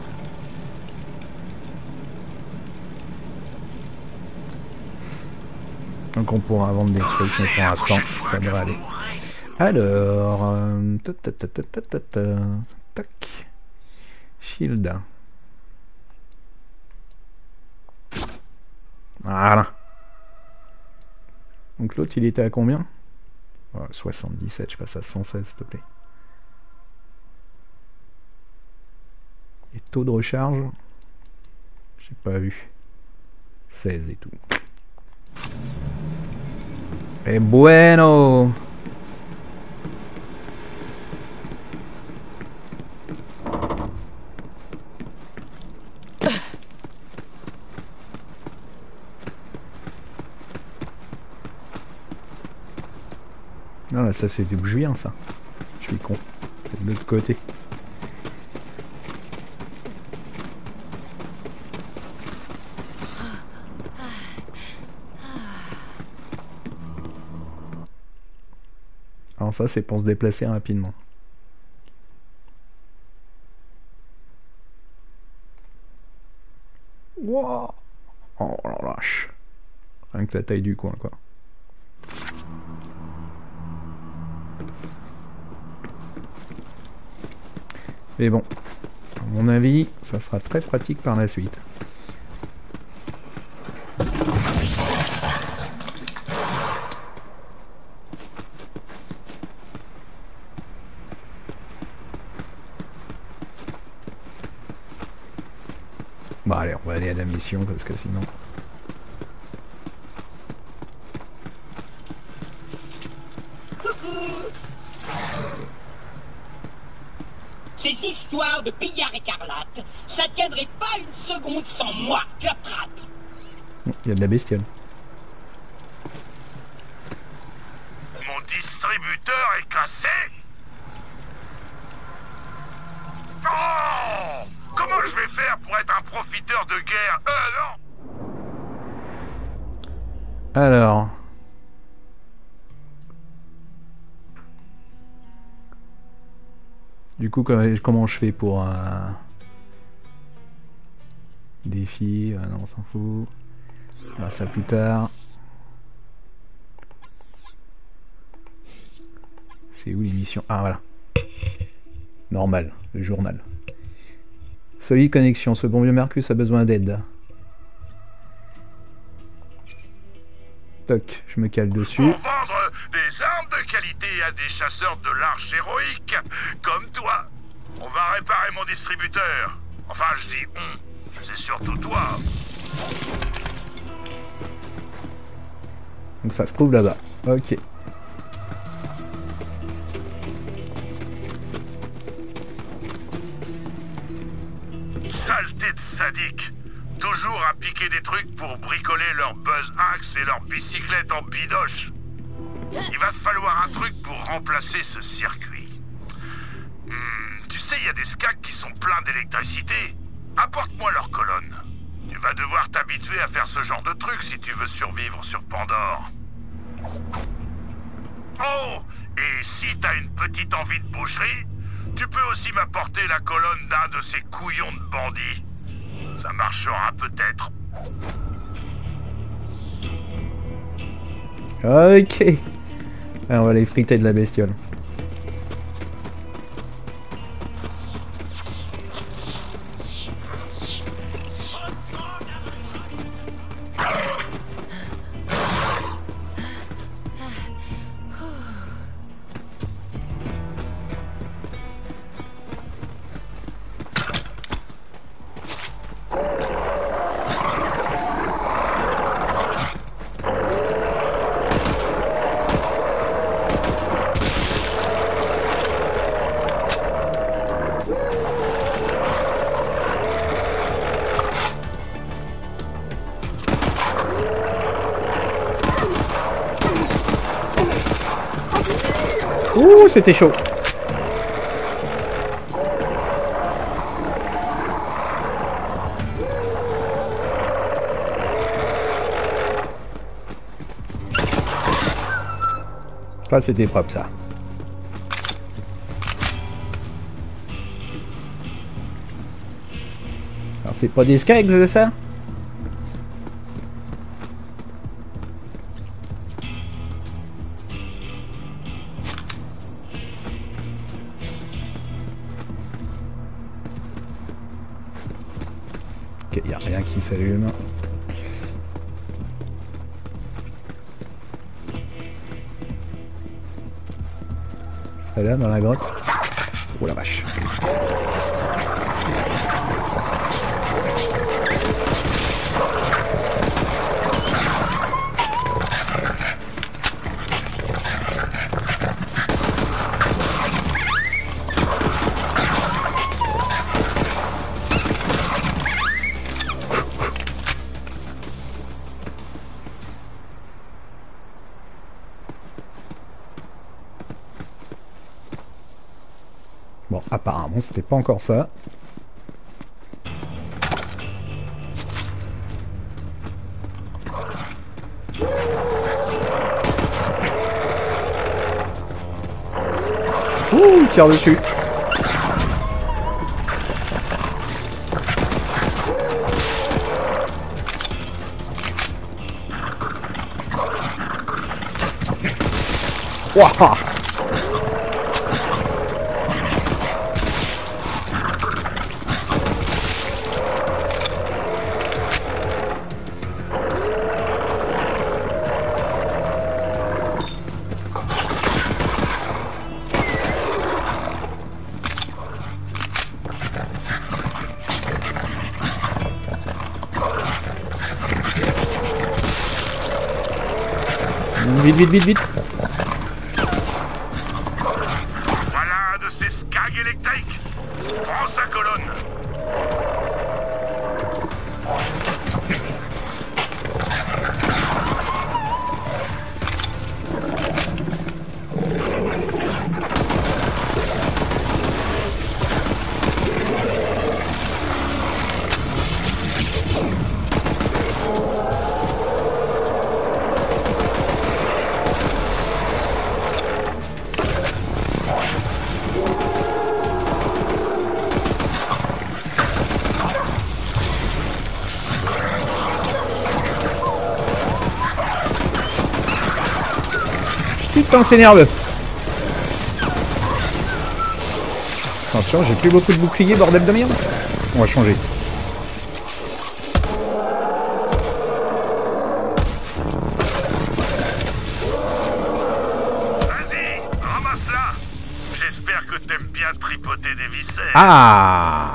Donc on pourra vendre des trucs, mais pour l'instant, ça devrait aller. Alors, euh, ta, ta, ta, ta, ta, ta, ta, tac. Shield. Voilà. Donc l'autre, il était à combien? Ouais, soixante-dix-sept, je passe à cent seize, s'il te plaît. Et taux de recharge? J'ai pas vu. seize et tout. Et bueno! Ah là, ça c'est des bougies, ça. Je suis con. C'est de l'autre côté. Alors ça c'est pour se déplacer rapidement. Wow. Oh la lâche. Rien que la taille du coin quoi. Mais bon, à mon avis, ça sera très pratique par la suite. Bon allez, on va aller à la mission parce que sinon... Ces histoires de pillards écarlates, ça tiendrait pas une seconde sans moi, Claptrap. Il y a de la bestiole. Mon distributeur est cassé. Oh! Comment je vais faire pour être un profiteur de guerre? Euh, non. Alors... Du coup, comment je fais pour un défi? Ah non, on s'en fout. On verra ça plus tard. C'est où l'émission? Ah voilà. Normal, le journal. Solide connexion, ce bon vieux Marcus a besoin d'aide. Toc, je me cale dessus. Pour vendre des armes de qualité à des chasseurs de l'arche héroïque, comme toi. On va réparer mon distributeur. Enfin, je dis on. C'est surtout toi. Donc ça se trouve là-bas. Ok. Saleté de sadique. Toujours à piquer des trucs pour bricoler leur buzz axe et leur bicyclette en bidoche. Il va falloir un truc pour remplacer ce circuit. Hmm, tu sais, il y a des skags qui sont pleins d'électricité. Apporte-moi leur colonne. Tu vas devoir t'habituer à faire ce genre de truc si tu veux survivre sur Pandore. Oh, et si t'as une petite envie de boucherie, tu peux aussi m'apporter la colonne d'un de ces couillons de bandits. Ça marchera peut-être. Ok. Alors on va les friter de la bestiole. Ouh, c'était chaud. Ça, c'était propre, ça. Alors, c'est pas des skags, ça? Ok, il n'y a rien qui s'allume. C'est là dans la grotte. Oh la vache. Bon, apparemment, c'était pas encore ça. Ouh, il tire dessus. Waouh. Vite, vite, vite, vite. Voilà un de ces skags électriques. Prends sa colonne. Putain, c'est nerveux. Attention, j'ai plus beaucoup de boucliers, bordel de merde. On va changer. Vas-y, ramasse-la. J'espère que t'aimes bien tripoter des viscères. Ah!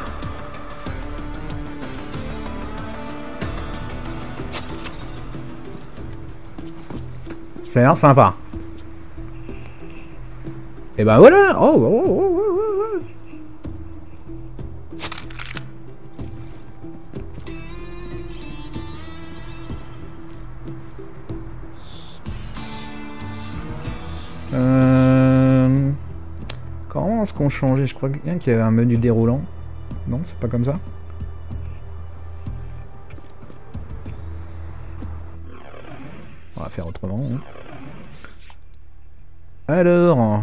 Ça a l'air sympa. Et ben voilà. Oh, oh, oh, oh, oh, oh. Euh... Comment est-ce qu'on changeait? Je crois bien qu'il y avait un menu déroulant. Non, c'est pas comme ça. On va faire autrement. Hein. Alors...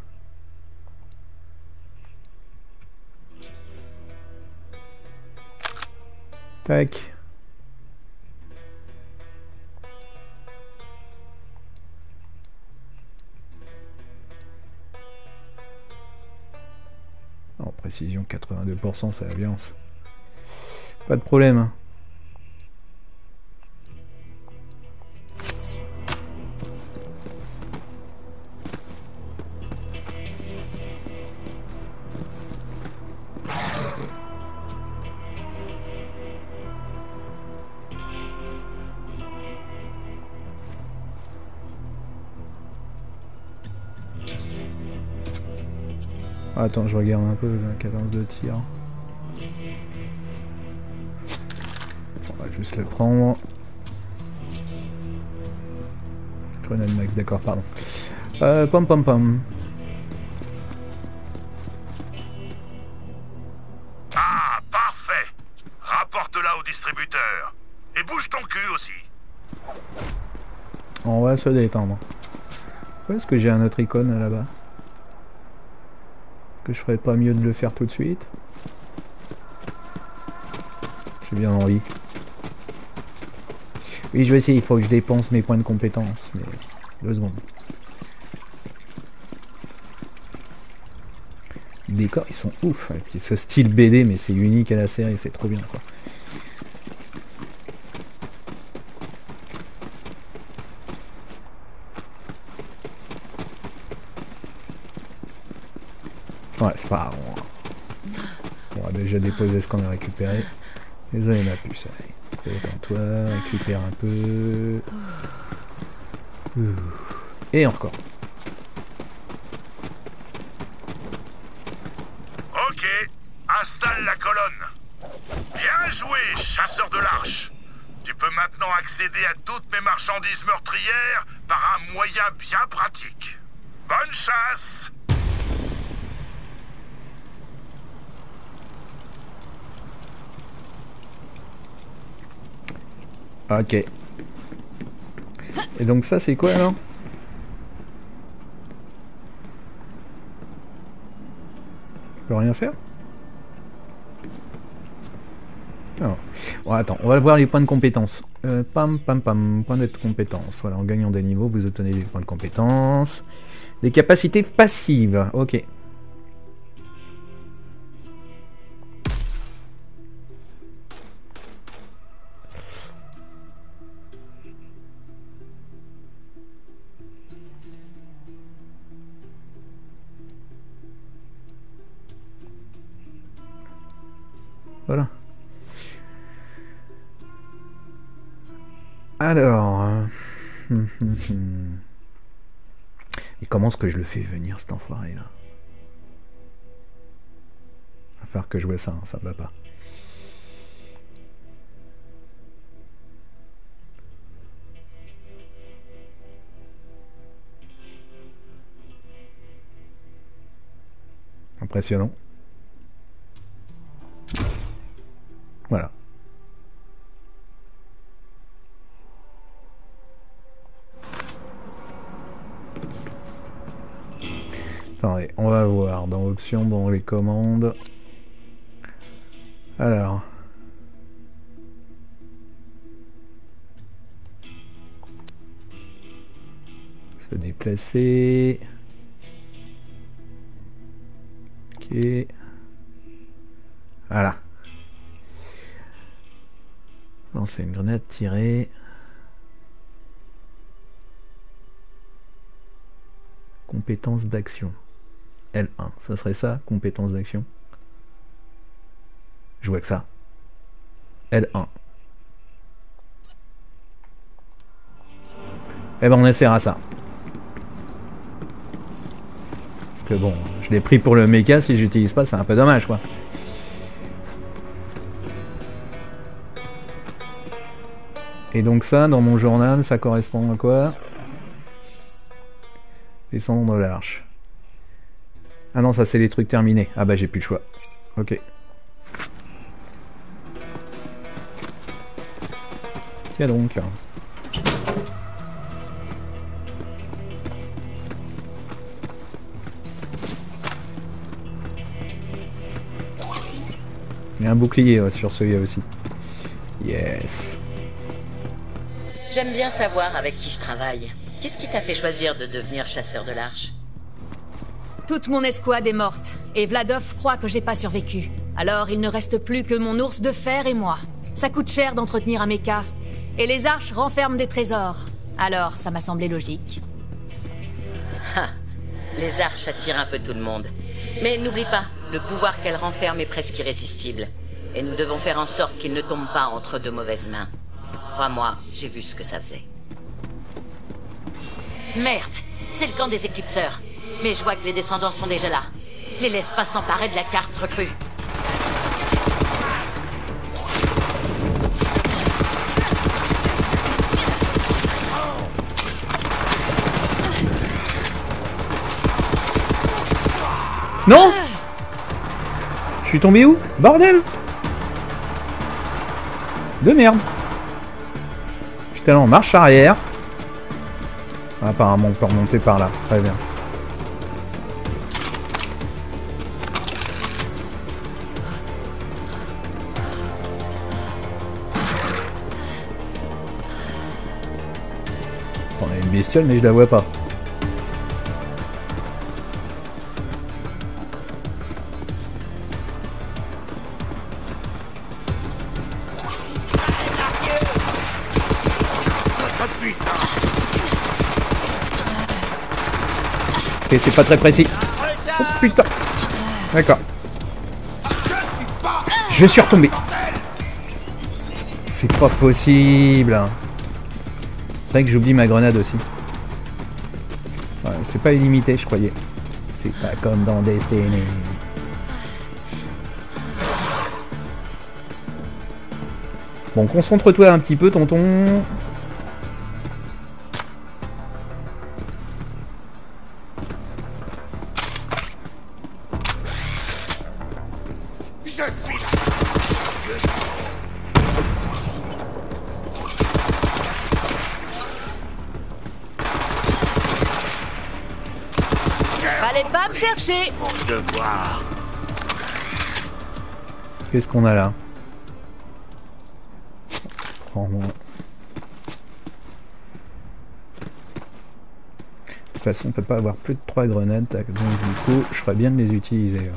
Tac. En précision quatre-vingt-deux pour cent, ça avance. Pas de problème. Hein. Attends, je regarde un peu la cadence de tir. On va juste le prendre. Grenade max, d'accord, pardon. Euh, pom pom pom. Ah, parfait. Rapporte-la au distributeur. Et bouge ton cul aussi. On va se détendre. Pourquoi est-ce que j'ai un autre icône là-bas? Que je ferais pas mieux de le faire tout de suite? J'ai bien envie. Oui, je vais essayer, il faut que je dépense mes points de compétence, mais deux secondes. Les décors, ils sont ouf. Et puis ce style B D, mais c'est unique à la série, c'est trop bien, quoi. Ouais, c'est pas grave. On va déjà déposer ce qu'on a récupéré. Les ailes à puce. Allez, détends-toi, récupère un peu. Et encore. Ok, installe la colonne. Bien joué, chasseur de l'arche. Tu peux maintenant accéder à toutes mes marchandises meurtrières par un moyen bien pratique. Bonne chasse! Ok. Et donc ça c'est quoi alors? Je peux rien faire? Alors. Bon, attends, on va voir les points de compétence. Euh, pam pam pam, points de compétence. Voilà, en gagnant des niveaux, vous obtenez des points de compétence. Des capacités passives, ok. Voilà. Alors... Euh, hum, hum, hum. Et comment est-ce que je le fais venir, cet enfoiré, là? Va falloir que je vois ça, hein, ça me va pas. Impressionnant. Voilà. Attendez, on va voir dans options, dans les commandes. Alors. Se déplacer. Ok. Voilà. Lancer une grenade, tirer. Compétence d'action. L un. Ça serait ça, compétence d'action. Je vois que ça. L un. Eh ben on essaiera ça. Parce que bon, je l'ai pris pour le méca, si j'utilise pas, c'est un peu dommage quoi. Et donc ça, dans mon journal, ça correspond à quoi? Descendre de l'arche. Ah non, ça c'est les trucs terminés. Ah bah j'ai plus le choix. Ok. Tiens donc. Il y a un bouclier ouais, sur celui-là aussi. Yes. J'aime bien savoir avec qui je travaille. Qu'est-ce qui t'a fait choisir de devenir chasseur de l'arche? Toute mon escouade est morte, et Vladov croit que j'ai pas survécu. Alors il ne reste plus que mon ours de fer et moi. Ça coûte cher d'entretenir un méca. Et les arches renferment des trésors. Alors ça m'a semblé logique. Ha! Les arches attirent un peu tout le monde. Mais n'oublie pas, le pouvoir qu'elles renferment est presque irrésistible. Et nous devons faire en sorte qu'il ne tombe pas entre de mauvaises mains. Crois-moi, j'ai vu ce que ça faisait. Merde! C'est le camp des éclipseurs. Mais je vois que les descendants sont déjà là. Les laisse pas s'emparer de la carte recrue. Non! Je suis tombé où? Bordel! De merde! J'étais là en marche arrière. Apparemment on peut remonter par là. Très bien. On a une bestiole mais je la vois pas. Ok, c'est pas très précis. Oh putain. D'accord. Je suis retombé. C'est pas possible. C'est vrai que j'oublie ma grenade aussi. Ouais, c'est pas illimité, je croyais. C'est pas comme dans Destiny. Bon, concentre-toi un petit peu, tonton. Fallait pas me chercher. Qu'est-ce qu'on a là? Prends-moi. De toute façon, on peut pas avoir plus de trois grenades, donc du coup, je ferais bien de les utiliser. Ouais.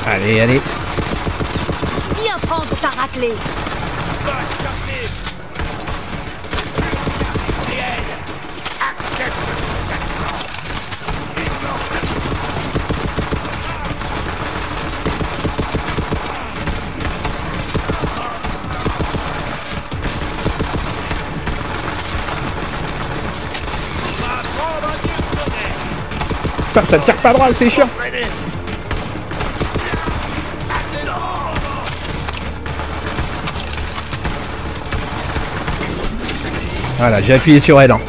Allez, allez. Viens prendre ta raclée. Putain, ça tire pas droit, c'est chiant. Voilà, j'ai appuyé sur elle. Hein.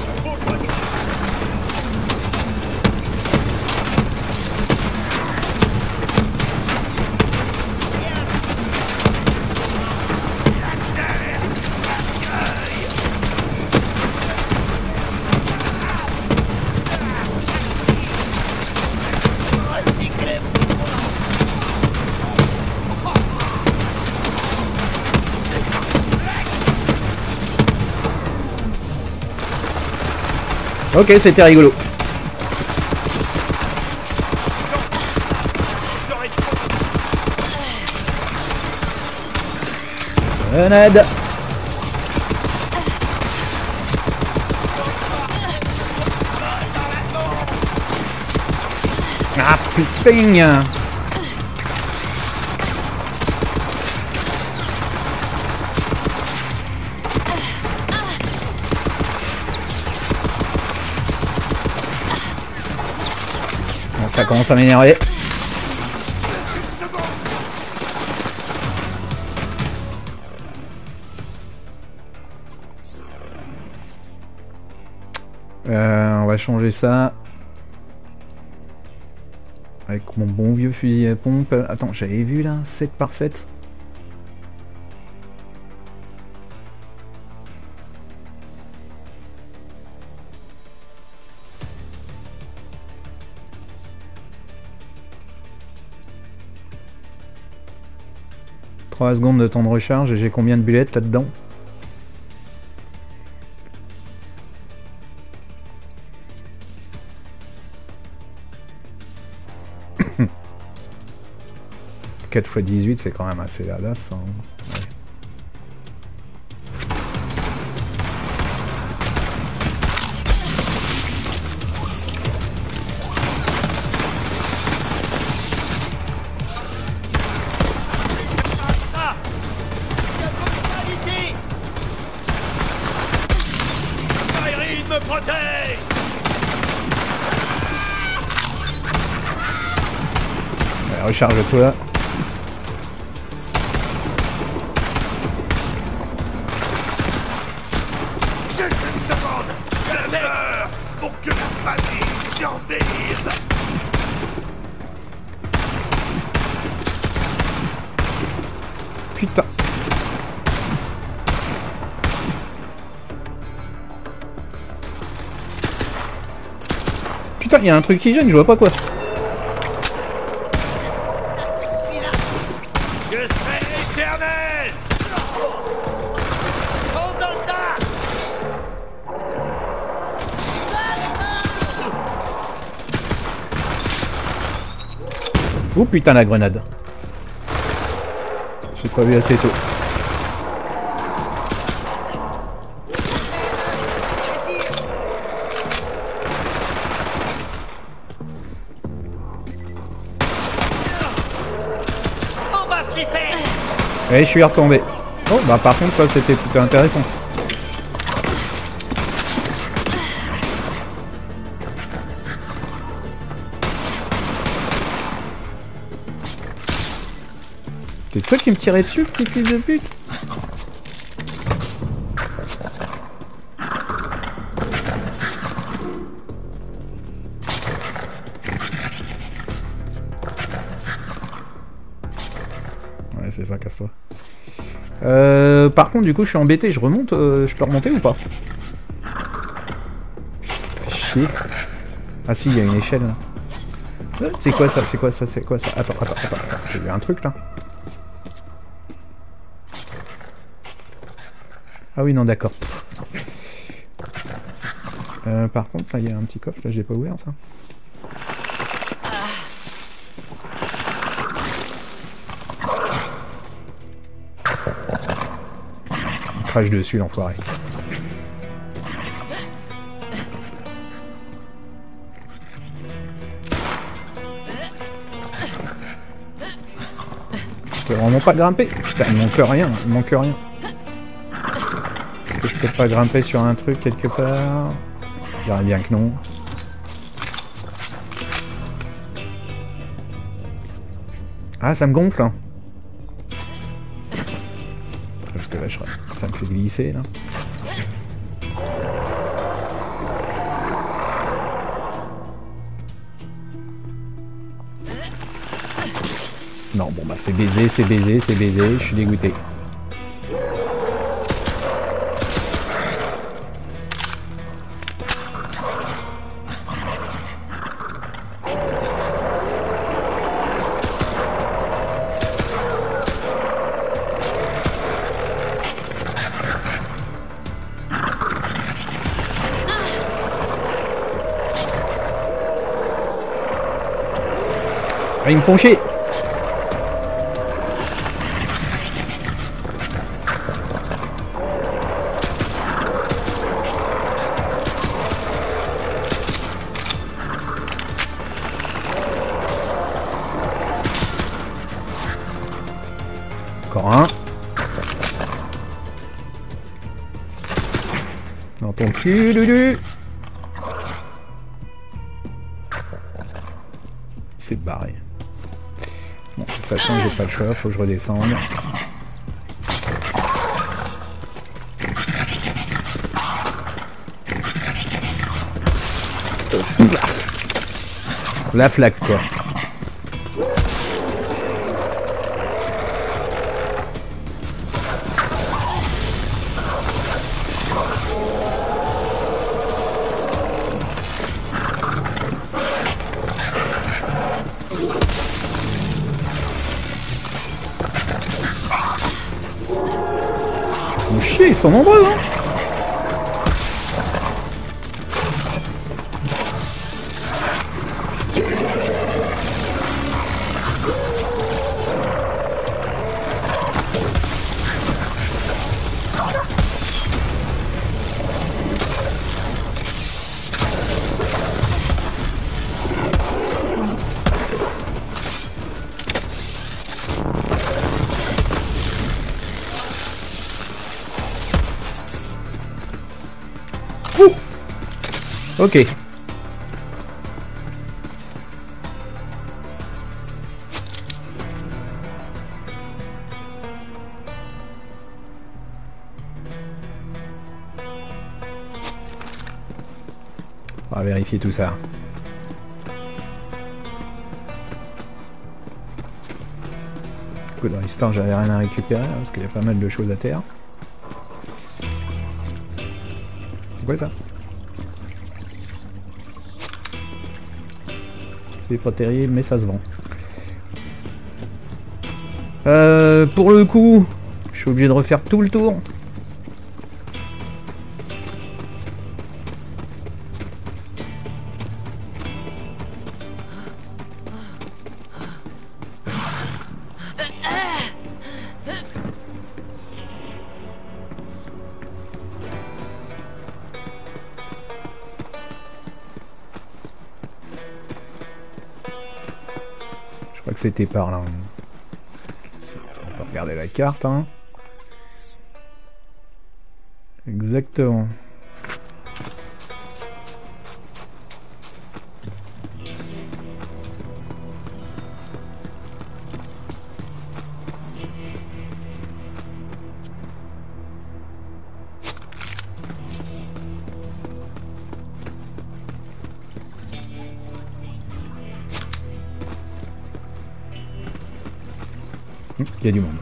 Ok, c'était rigolo. Grenade. Ah putain. Ça commence à m'énerver. Euh, on va changer ça. Avec mon bon vieux fusil à pompe. Attends, j'avais vu là, sept par sept. trois secondes de temps de recharge et j'ai combien de bullets là-dedans? quatre fois dix-huit, c'est quand même assez badass. Hein. Ouais. Recharge-toi. Juste une seconde. Je meurs pour que la famille survive. Putain. Putain, il y a un truc qui gêne, je vois pas quoi. Oh putain la grenade. J'ai pas vu assez tôt. Et je suis retombé. Oh bah par contre là c'était plutôt intéressant. C'est toi qui me tirais dessus, petit fils de pute. Ouais, c'est ça, casse-toi. Euh, par contre, du coup, je suis embêté. Je remonte. Euh, je peux remonter ou pas? Putain, chier. Ah si, il y a une échelle là. C'est quoi ça? C'est quoi ça? C'est quoi ça? Attends, attends, attends. attends. J'ai vu un truc là. Ah oui, non, d'accord. Euh, par contre, là, il y a un petit coffre, là, j'ai pas ouvert ça. crache dessus, l'enfoiré. Je peux vraiment pas grimper. Putain, il manque rien, il manque rien. Est-ce que je peux pas grimper sur un truc quelque part? Je dirais bien que non. Ah, ça me gonfle. Hein. Parce que là, je... ça me fait glisser, là. Non, bon, bah, c'est baisé, c'est baisé, c'est baisé. Je suis dégoûté. Ah, ils me font chier. Encore un. Dans ton cul, Lulu. Il s'est barré. Bon, de toute façon, j'ai pas le choix, faut que je redescende. La flaque, quoi. Ils sont nombreux, hein. Ok. On va vérifier tout ça. Écoute, dans l'histoire, j'avais rien à récupérer là, parce qu'il y a pas mal de choses à terre. C'est quoi ça? C'est pas terrible, mais ça se vend. Euh, pour le coup, je suis obligé de refaire tout le tour. Je crois que c'était par là. On va regarder la carte. Hein. Exactement. Il y a du monde.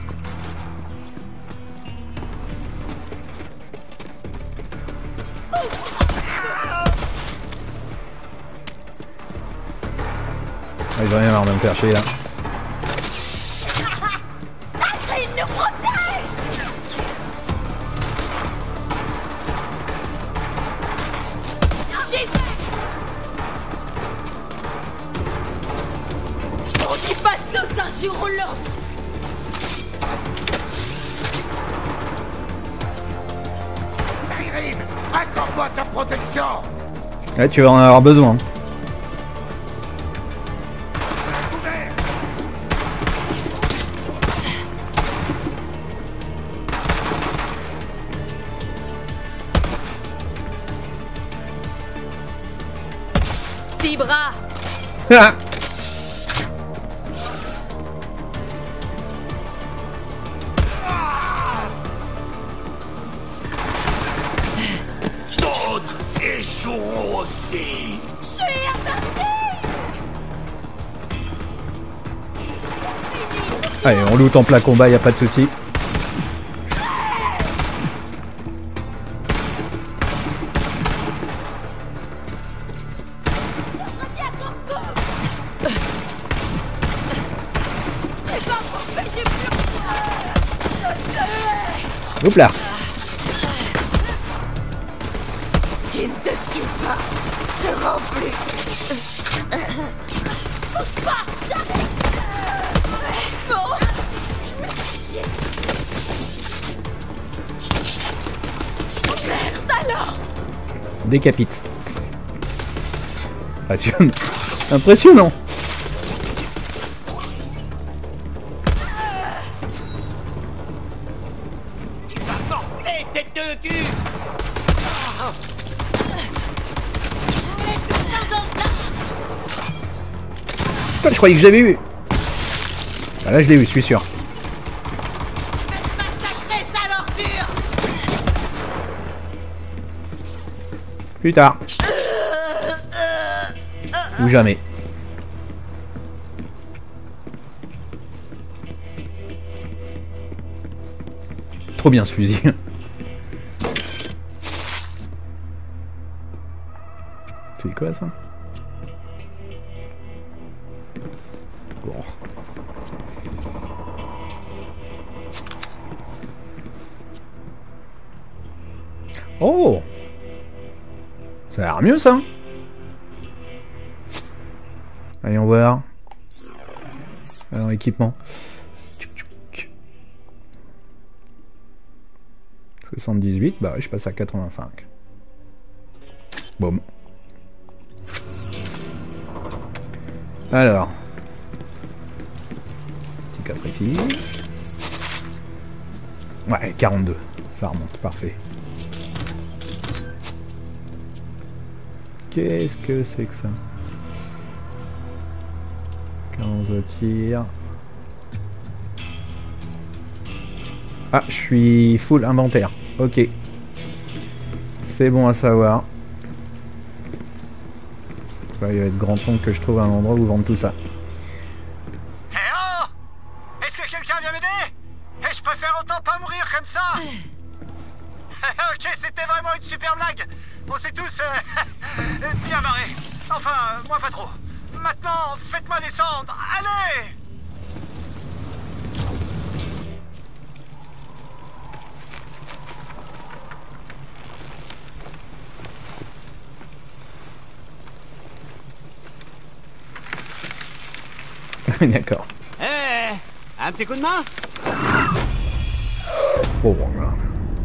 Ah, j'ai rien marre de me faire chier là. Il nous protège! Faut qu'ils fassent tous un jour ou l'autre. Donne-moi ta protection. Là, tu vas en avoir besoin. Couvert. Tibra! Ah D'autres échoueront aussi. Allez, on loot en plein combat, y a pas de souci. Oups là. Il ne te tue pas, te remplis. Bouge pas, j'arrive. Bon. Merde alors. Décapite. Impressionnant. Impressionnant. Morflé, tête de cul. Putain, je croyais que j'avais eu. Ah, là, je l'ai eu, je suis sûr. Massacrer sa ordure. Plus tard. Ou jamais. Trop bien ce fusil. C'est quoi ça? Bon. Oh! Ça a l'air mieux ça. Allez, on va voir. Alors, équipement. soixante-dix-huit, bah je passe à quatre-vingt-cinq. Boum. Alors. Petit cas précis. Ouais, quarante-deux. Ça remonte, parfait. Qu'est-ce que c'est que ça? quinze tirs. Ah, je suis full inventaire. Ok. C'est bon à savoir. Ouais, il va être grand temps que je trouve un endroit où vendre tout ça. Eh oh! Est-ce que quelqu'un vient m'aider? Et je préfère autant pas mourir comme ça! Ok, c'était vraiment une super blague! On s'est tous euh, bien marrés. Enfin, euh, moi pas trop. Maintenant, faites-moi descendre! Allez! D'accord. Eh! Un petit coup de main? Oh, bon, là.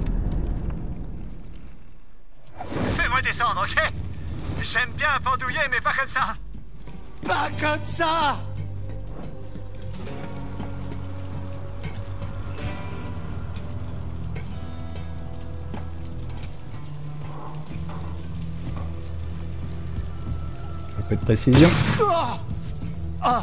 Fais-moi descendre, ok? J'aime bien pendouiller, mais pas comme ça! Pas comme ça! Un peu de précision. Oh! Oh!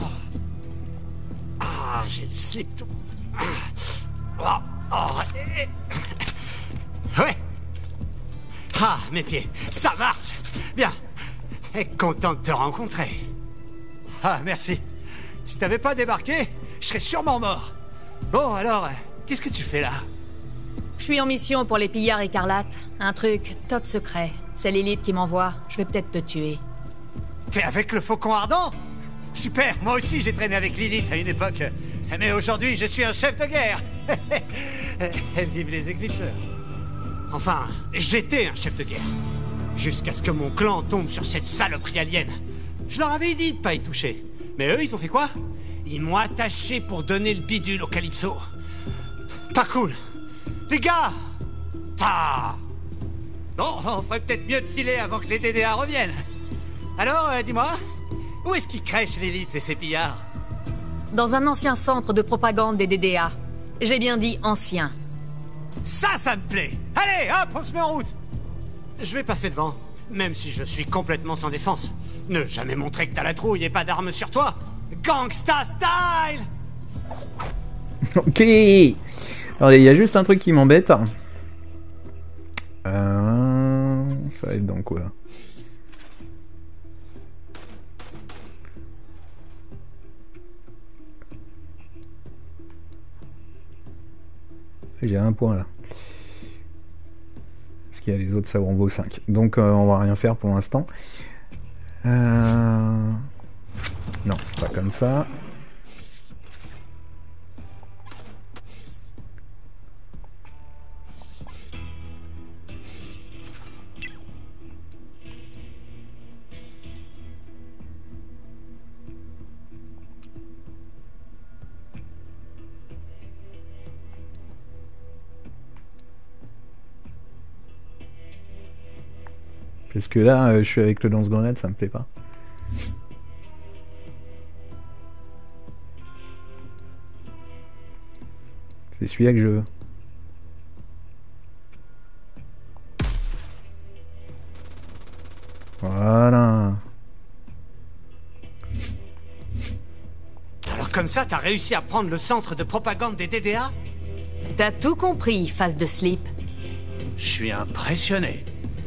Ah, j'ai le slip tout. Oh, oh, eh, eh. Ouais. Ah, mes pieds, ça marche. Bien. Et content de te rencontrer. Ah, merci. Si t'avais pas débarqué, je serais sûrement mort. Bon, alors, qu'est-ce que tu fais là? Je suis en mission pour les pillards écarlates. Un truc top secret. C'est l'élite qui m'envoie. Je vais peut-être te tuer. T'es avec le faucon ardent? Super, moi aussi j'ai traîné avec Lilith à une époque. Mais aujourd'hui, je suis un chef de guerre. Vive les éclipseurs. Enfin, j'étais un chef de guerre. Jusqu'à ce que mon clan tombe sur cette saloperie alien. Je leur avais dit de pas y toucher. Mais eux, ils ont fait quoi? Ils m'ont attaché pour donner le bidule au Calypso. Pas cool. Les gars! Ta! Bon, on ferait peut-être mieux de filer avant que les D D A reviennent. Alors, euh, dis-moi, où est-ce qu'ils crèchent l'élite et ses pillards? Dans un ancien centre de propagande des D D A. J'ai bien dit ancien. Ça, ça me plaît. Allez, hop, on se met en route. Je vais passer devant, même si je suis complètement sans défense. Ne jamais montrer que t'as la trouille et pas d'armes sur toi. Gangsta style. Ok. Alors il y a juste un truc qui m'embête. Euh... Ça va être dans quoi? J'ai un point là. Parce qu'il y a les autres, ça en vaut cinq. Donc euh, on va rien faire pour l'instant. Euh... Non, c'est pas comme ça. Parce que là, euh, je suis avec le lance-grenade, ça me plaît pas. C'est celui-là que je veux. Voilà. Alors comme ça, t'as réussi à prendre le centre de propagande des D D A? T'as tout compris, face de slip. Je suis impressionné.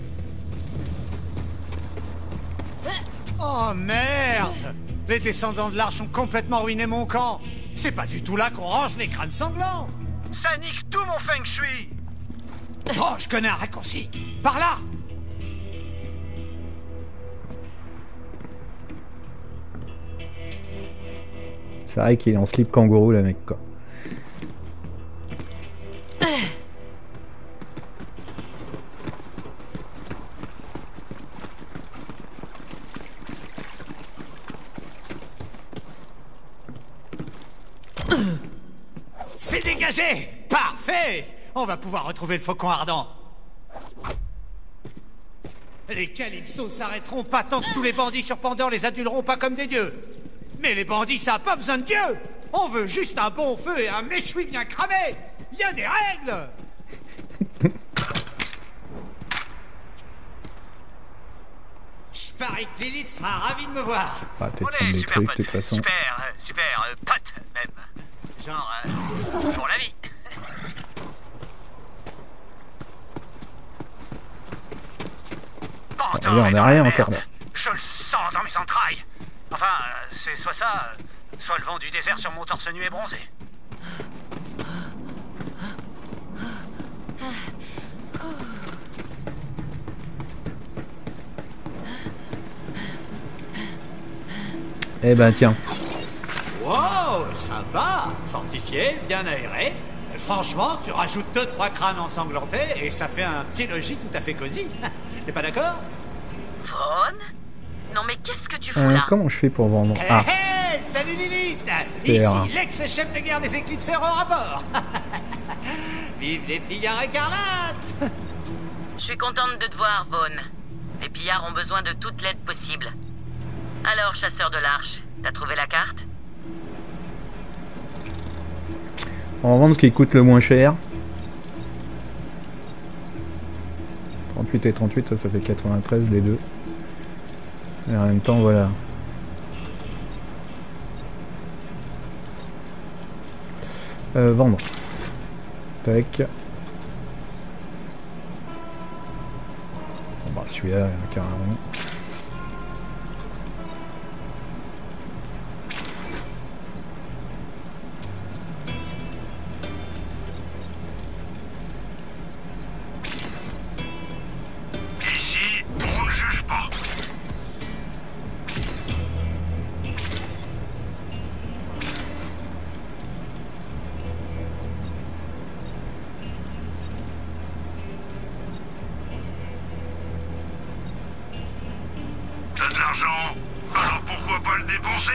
Oh merde! Les descendants de l'Arche ont complètement ruiné mon camp. C'est pas du tout là qu'on range les crânes sanglants. Ça nique tout mon feng shui. Oh, je connais un raccourci. Par là! C'est vrai qu'il est en slip kangourou, le mec, quoi. C'est dégagé! Parfait! On va pouvoir retrouver le faucon ardent. Les Calypsos s'arrêteront pas tant que tous les bandits sur Pandore les aduleront pas comme des dieux. Mais les bandits, ça a pas besoin de Dieu! On veut juste un bon feu et un méchoui bien cramé! Y a des règles! Je parie que Lilith sera ravie de me voir. Ah, peut-être prendre des trucs, de toute façon. Super, euh, super, euh, pote, même. Genre, euh, pour la vie. Ah, regarde, on a rien encore là. Je le sens dans mes entrailles. Enfin, euh, c'est soit ça, euh, soit le vent du désert sur mon torse nu et bronzé. Eh ben tiens. Wow, sympa, fortifié, bien aéré. Franchement, tu rajoutes deux, trois crânes ensanglantés et ça fait un petit logis tout à fait cosy. T'es pas d'accord? Vaughn? Non mais qu'est-ce que tu fous Euh, là? comment je fais pour vendre? Hé Ah, hé, salut Lilith! C'est Ici rare. l'ex-chef de guerre des éclipseurs en rapport. Vive les pillards écarlates! Je suis contente de te voir, Vaughn. Les pillards ont besoin de toute l'aide possible. Alors, chasseur de l'Arche, t'as trouvé la carte? on va vendre ce qui coûte le moins cher. trente-huit et trente-huit, ça, ça fait quatre-vingt-treize les deux. Et en même temps, voilà. Euh, vendre. Tac. Bon, bah, celui-là, carrément. Ici, on ne juge pas. T'as de l'argent, alors pourquoi pas le dépenser?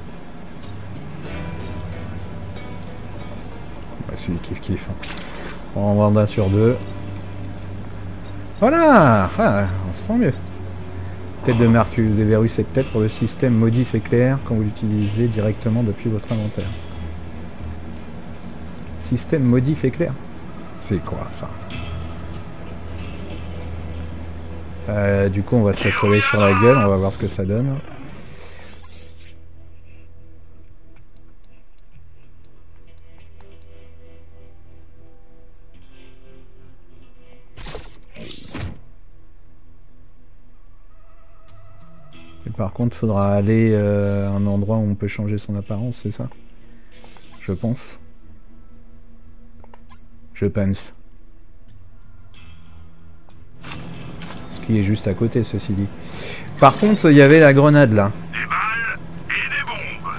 Ouais, celui kiff kiff. Hein. On en vend un sur deux. Voilà, ah, on se sent mieux. Tête de Marcus, déverrouille cette tête pour le système modif éclair quand vous l'utilisez directement depuis votre inventaire. Système modif éclair? C'est quoi ça? euh, Du coup on va se retrouver sur la gueule, on va voir ce que ça donne. Par contre, faudra aller euh, à un endroit où on peut changer son apparence, c'est ça? Je pense. Je pense. Ce qui est juste à côté, ceci dit. Par contre, il y avait la grenade là. Des balles et des bombes.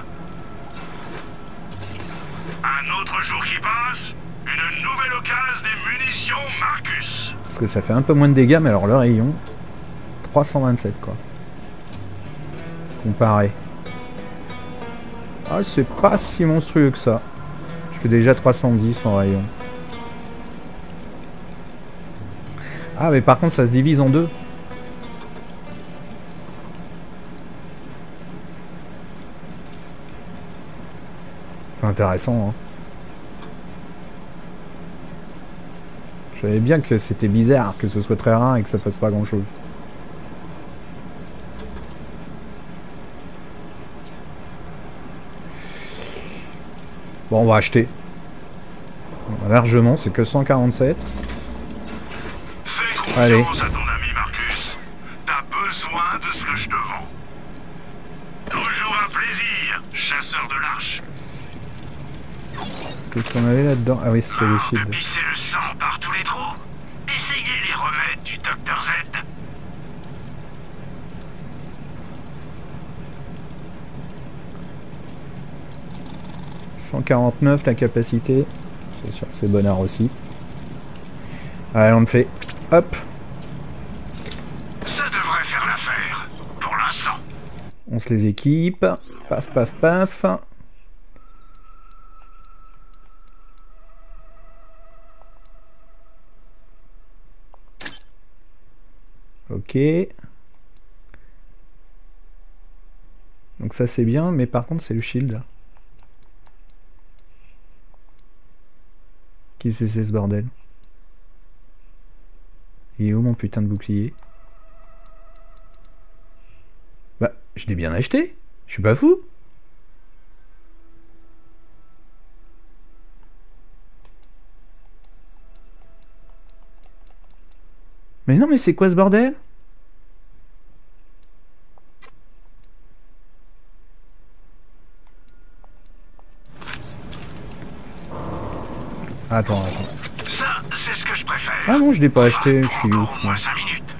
Un autre jour qui passe, une nouvelle occasion des munitions Marcus. Parce que ça fait un peu moins de dégâts, mais alors le rayon, trois cent vingt-sept quoi. Comparé. Ah, c'est pas si monstrueux que ça. Je fais déjà trois cent dix en rayon. Ah, mais par contre, ça se divise en deux. C'est intéressant, hein. Je savais bien que c'était bizarre, que ce soit très rare et que ça fasse pas grand chose. Bon, on va acheter. Largement, c'est que cent quarante-sept. Fais confiance Allez. à ton ami Marcus. T'as besoin de ce que je te vends. Toujours un plaisir, chasseur de l'arche. Qu'est-ce qu'on avait là-dedans? Ah oui, c'était les Marre de shields. pisser le sang par tous les trous. Essayez les remèdes du docteur Z. cent quarante-neuf la capacité. C'est sûr, c'est bonnard aussi. Allez, on le fait. Hop. Ça devrait faire l'affaire, pour l'instant. On se les équipe. Paf, paf, paf. Ok. Donc ça c'est bien, mais par contre c'est le shield là. Qui c'est c'est ce bordel? Il est où mon putain de bouclier? Bah, je l'ai bien acheté. Je suis pas fou. Mais non, mais c'est quoi ce bordel? Attends, attends. Ça, c'est ce que je préfère. Ah non, je l'ai pas acheté, je suis Encore ouf. au moins moi. cinq minutes.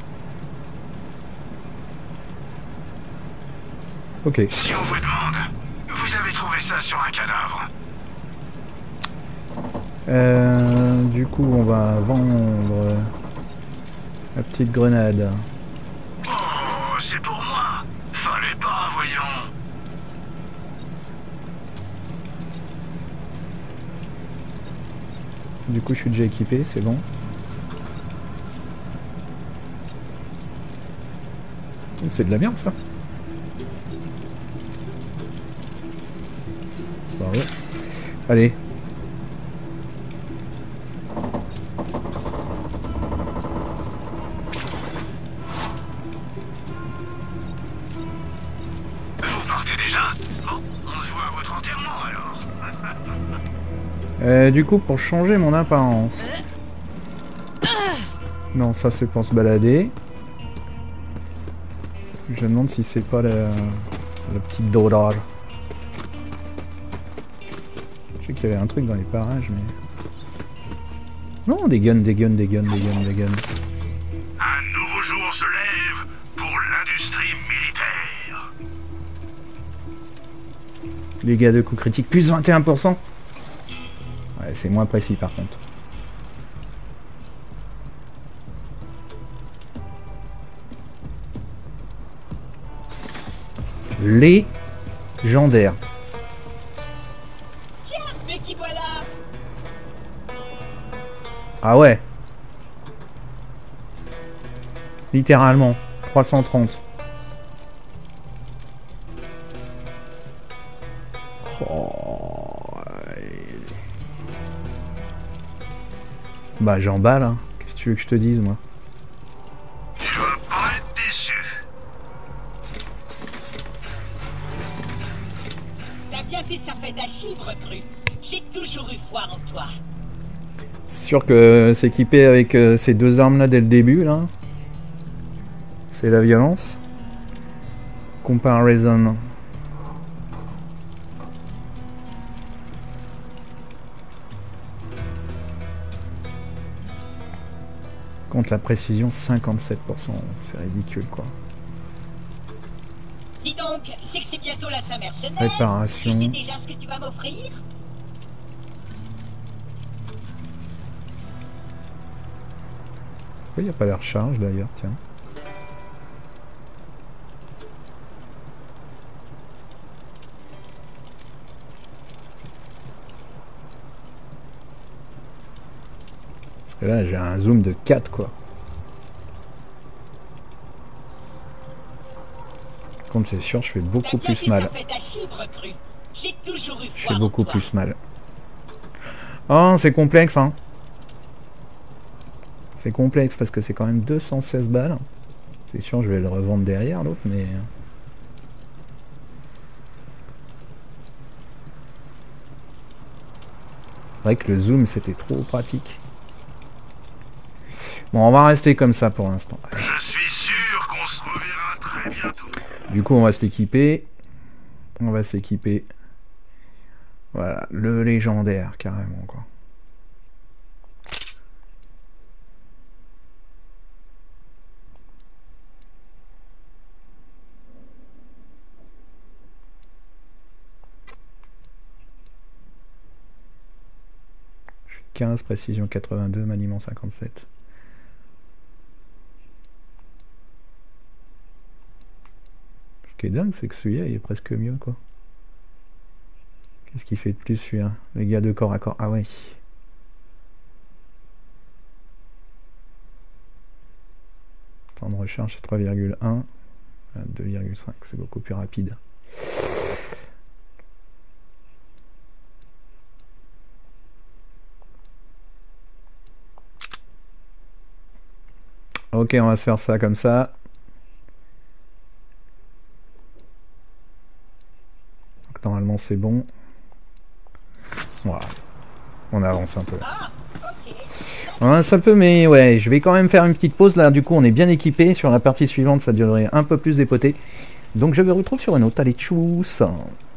Ok. Si on vous demande, vous avez trouvé ça sur un cadavre. Euh, du coup, on va vendre la petite grenade. Oh, c'est pour moi. Fallait pas, voyons. Du coup, je suis déjà équipé, c'est bon. C'est de la merde, ça. Bah ouais. Allez. Vous partez déjà? Bon, on se voit à votre enterrement alors. Euh, du coup, pour changer mon apparence. Non, ça c'est pour se balader. Je me demande si c'est pas la, la petite dollar. Je sais qu'il y avait un truc dans les parages, mais... Non, des guns, des guns, des guns, des guns, des guns. Un nouveau jour se lève pour l'industrie militaire. Les gars de coup critique, plus vingt et un pour cent. Ouais, c'est moins précis par contre. Légendaire. Tiens, mais qui voilà? Ah ouais. Littéralement. trois cent trente. Oh. Bah j'emballe, hein. Qu'est-ce que tu veux que je te dise, moi? Tu vas pas être déçu. T'as bien fait sa fête à chibre, Cru. J'ai toujours eu foi en toi. C'est sûr que s'équiper avec euh, ces deux armes là dès le début là, c'est la violence. Comparison. Contre la précision cinquante-sept pour cent, c'est ridicule quoi. Dis donc, c'est que c'est bientôt la Saint-Mercenaire. Réparation. Tu sais déjà ce que tu vas m'offrir? Pourquoi il n'y a pas la recharge d'ailleurs, tiens. Parce que là j'ai un zoom de quatre quoi. Par contre c'est sûr je fais beaucoup plus mal. Je fais beaucoup plus mal. Oh c'est complexe hein. C'est complexe parce que c'est quand même deux cent seize balles. C'est sûr je vais le revendre derrière l'autre mais... C'est vrai que le zoom c'était trop pratique. Bon on va rester comme ça pour l'instant. Je suis sûr qu'on se reverra très bientôt. Du coup on va se l'équiper. On va s'équiper. Voilà, le légendaire carrément quoi. quinze, précision quatre-vingt-deux, maniement cinquante-sept. Ce qui est dingue, c'est que celui-là, il est presque mieux, quoi. Qu'est-ce qu'il fait de plus, celui-là? Les gars de corps à corps. Ah ouais. Temps de recharge, c'est trois virgule un. deux virgule cinq, c'est beaucoup plus rapide. Ok, on va se faire ça comme ça. Donc, normalement, c'est bon. Voilà. On avance un peu. On avance un peu, mais ouais, je vais quand même faire une petite pause. Là, du coup, on est bien équipé. Sur la partie suivante, ça durerait un peu plus dépoté. Donc, je vous retrouve sur une autre. Allez, tchuss!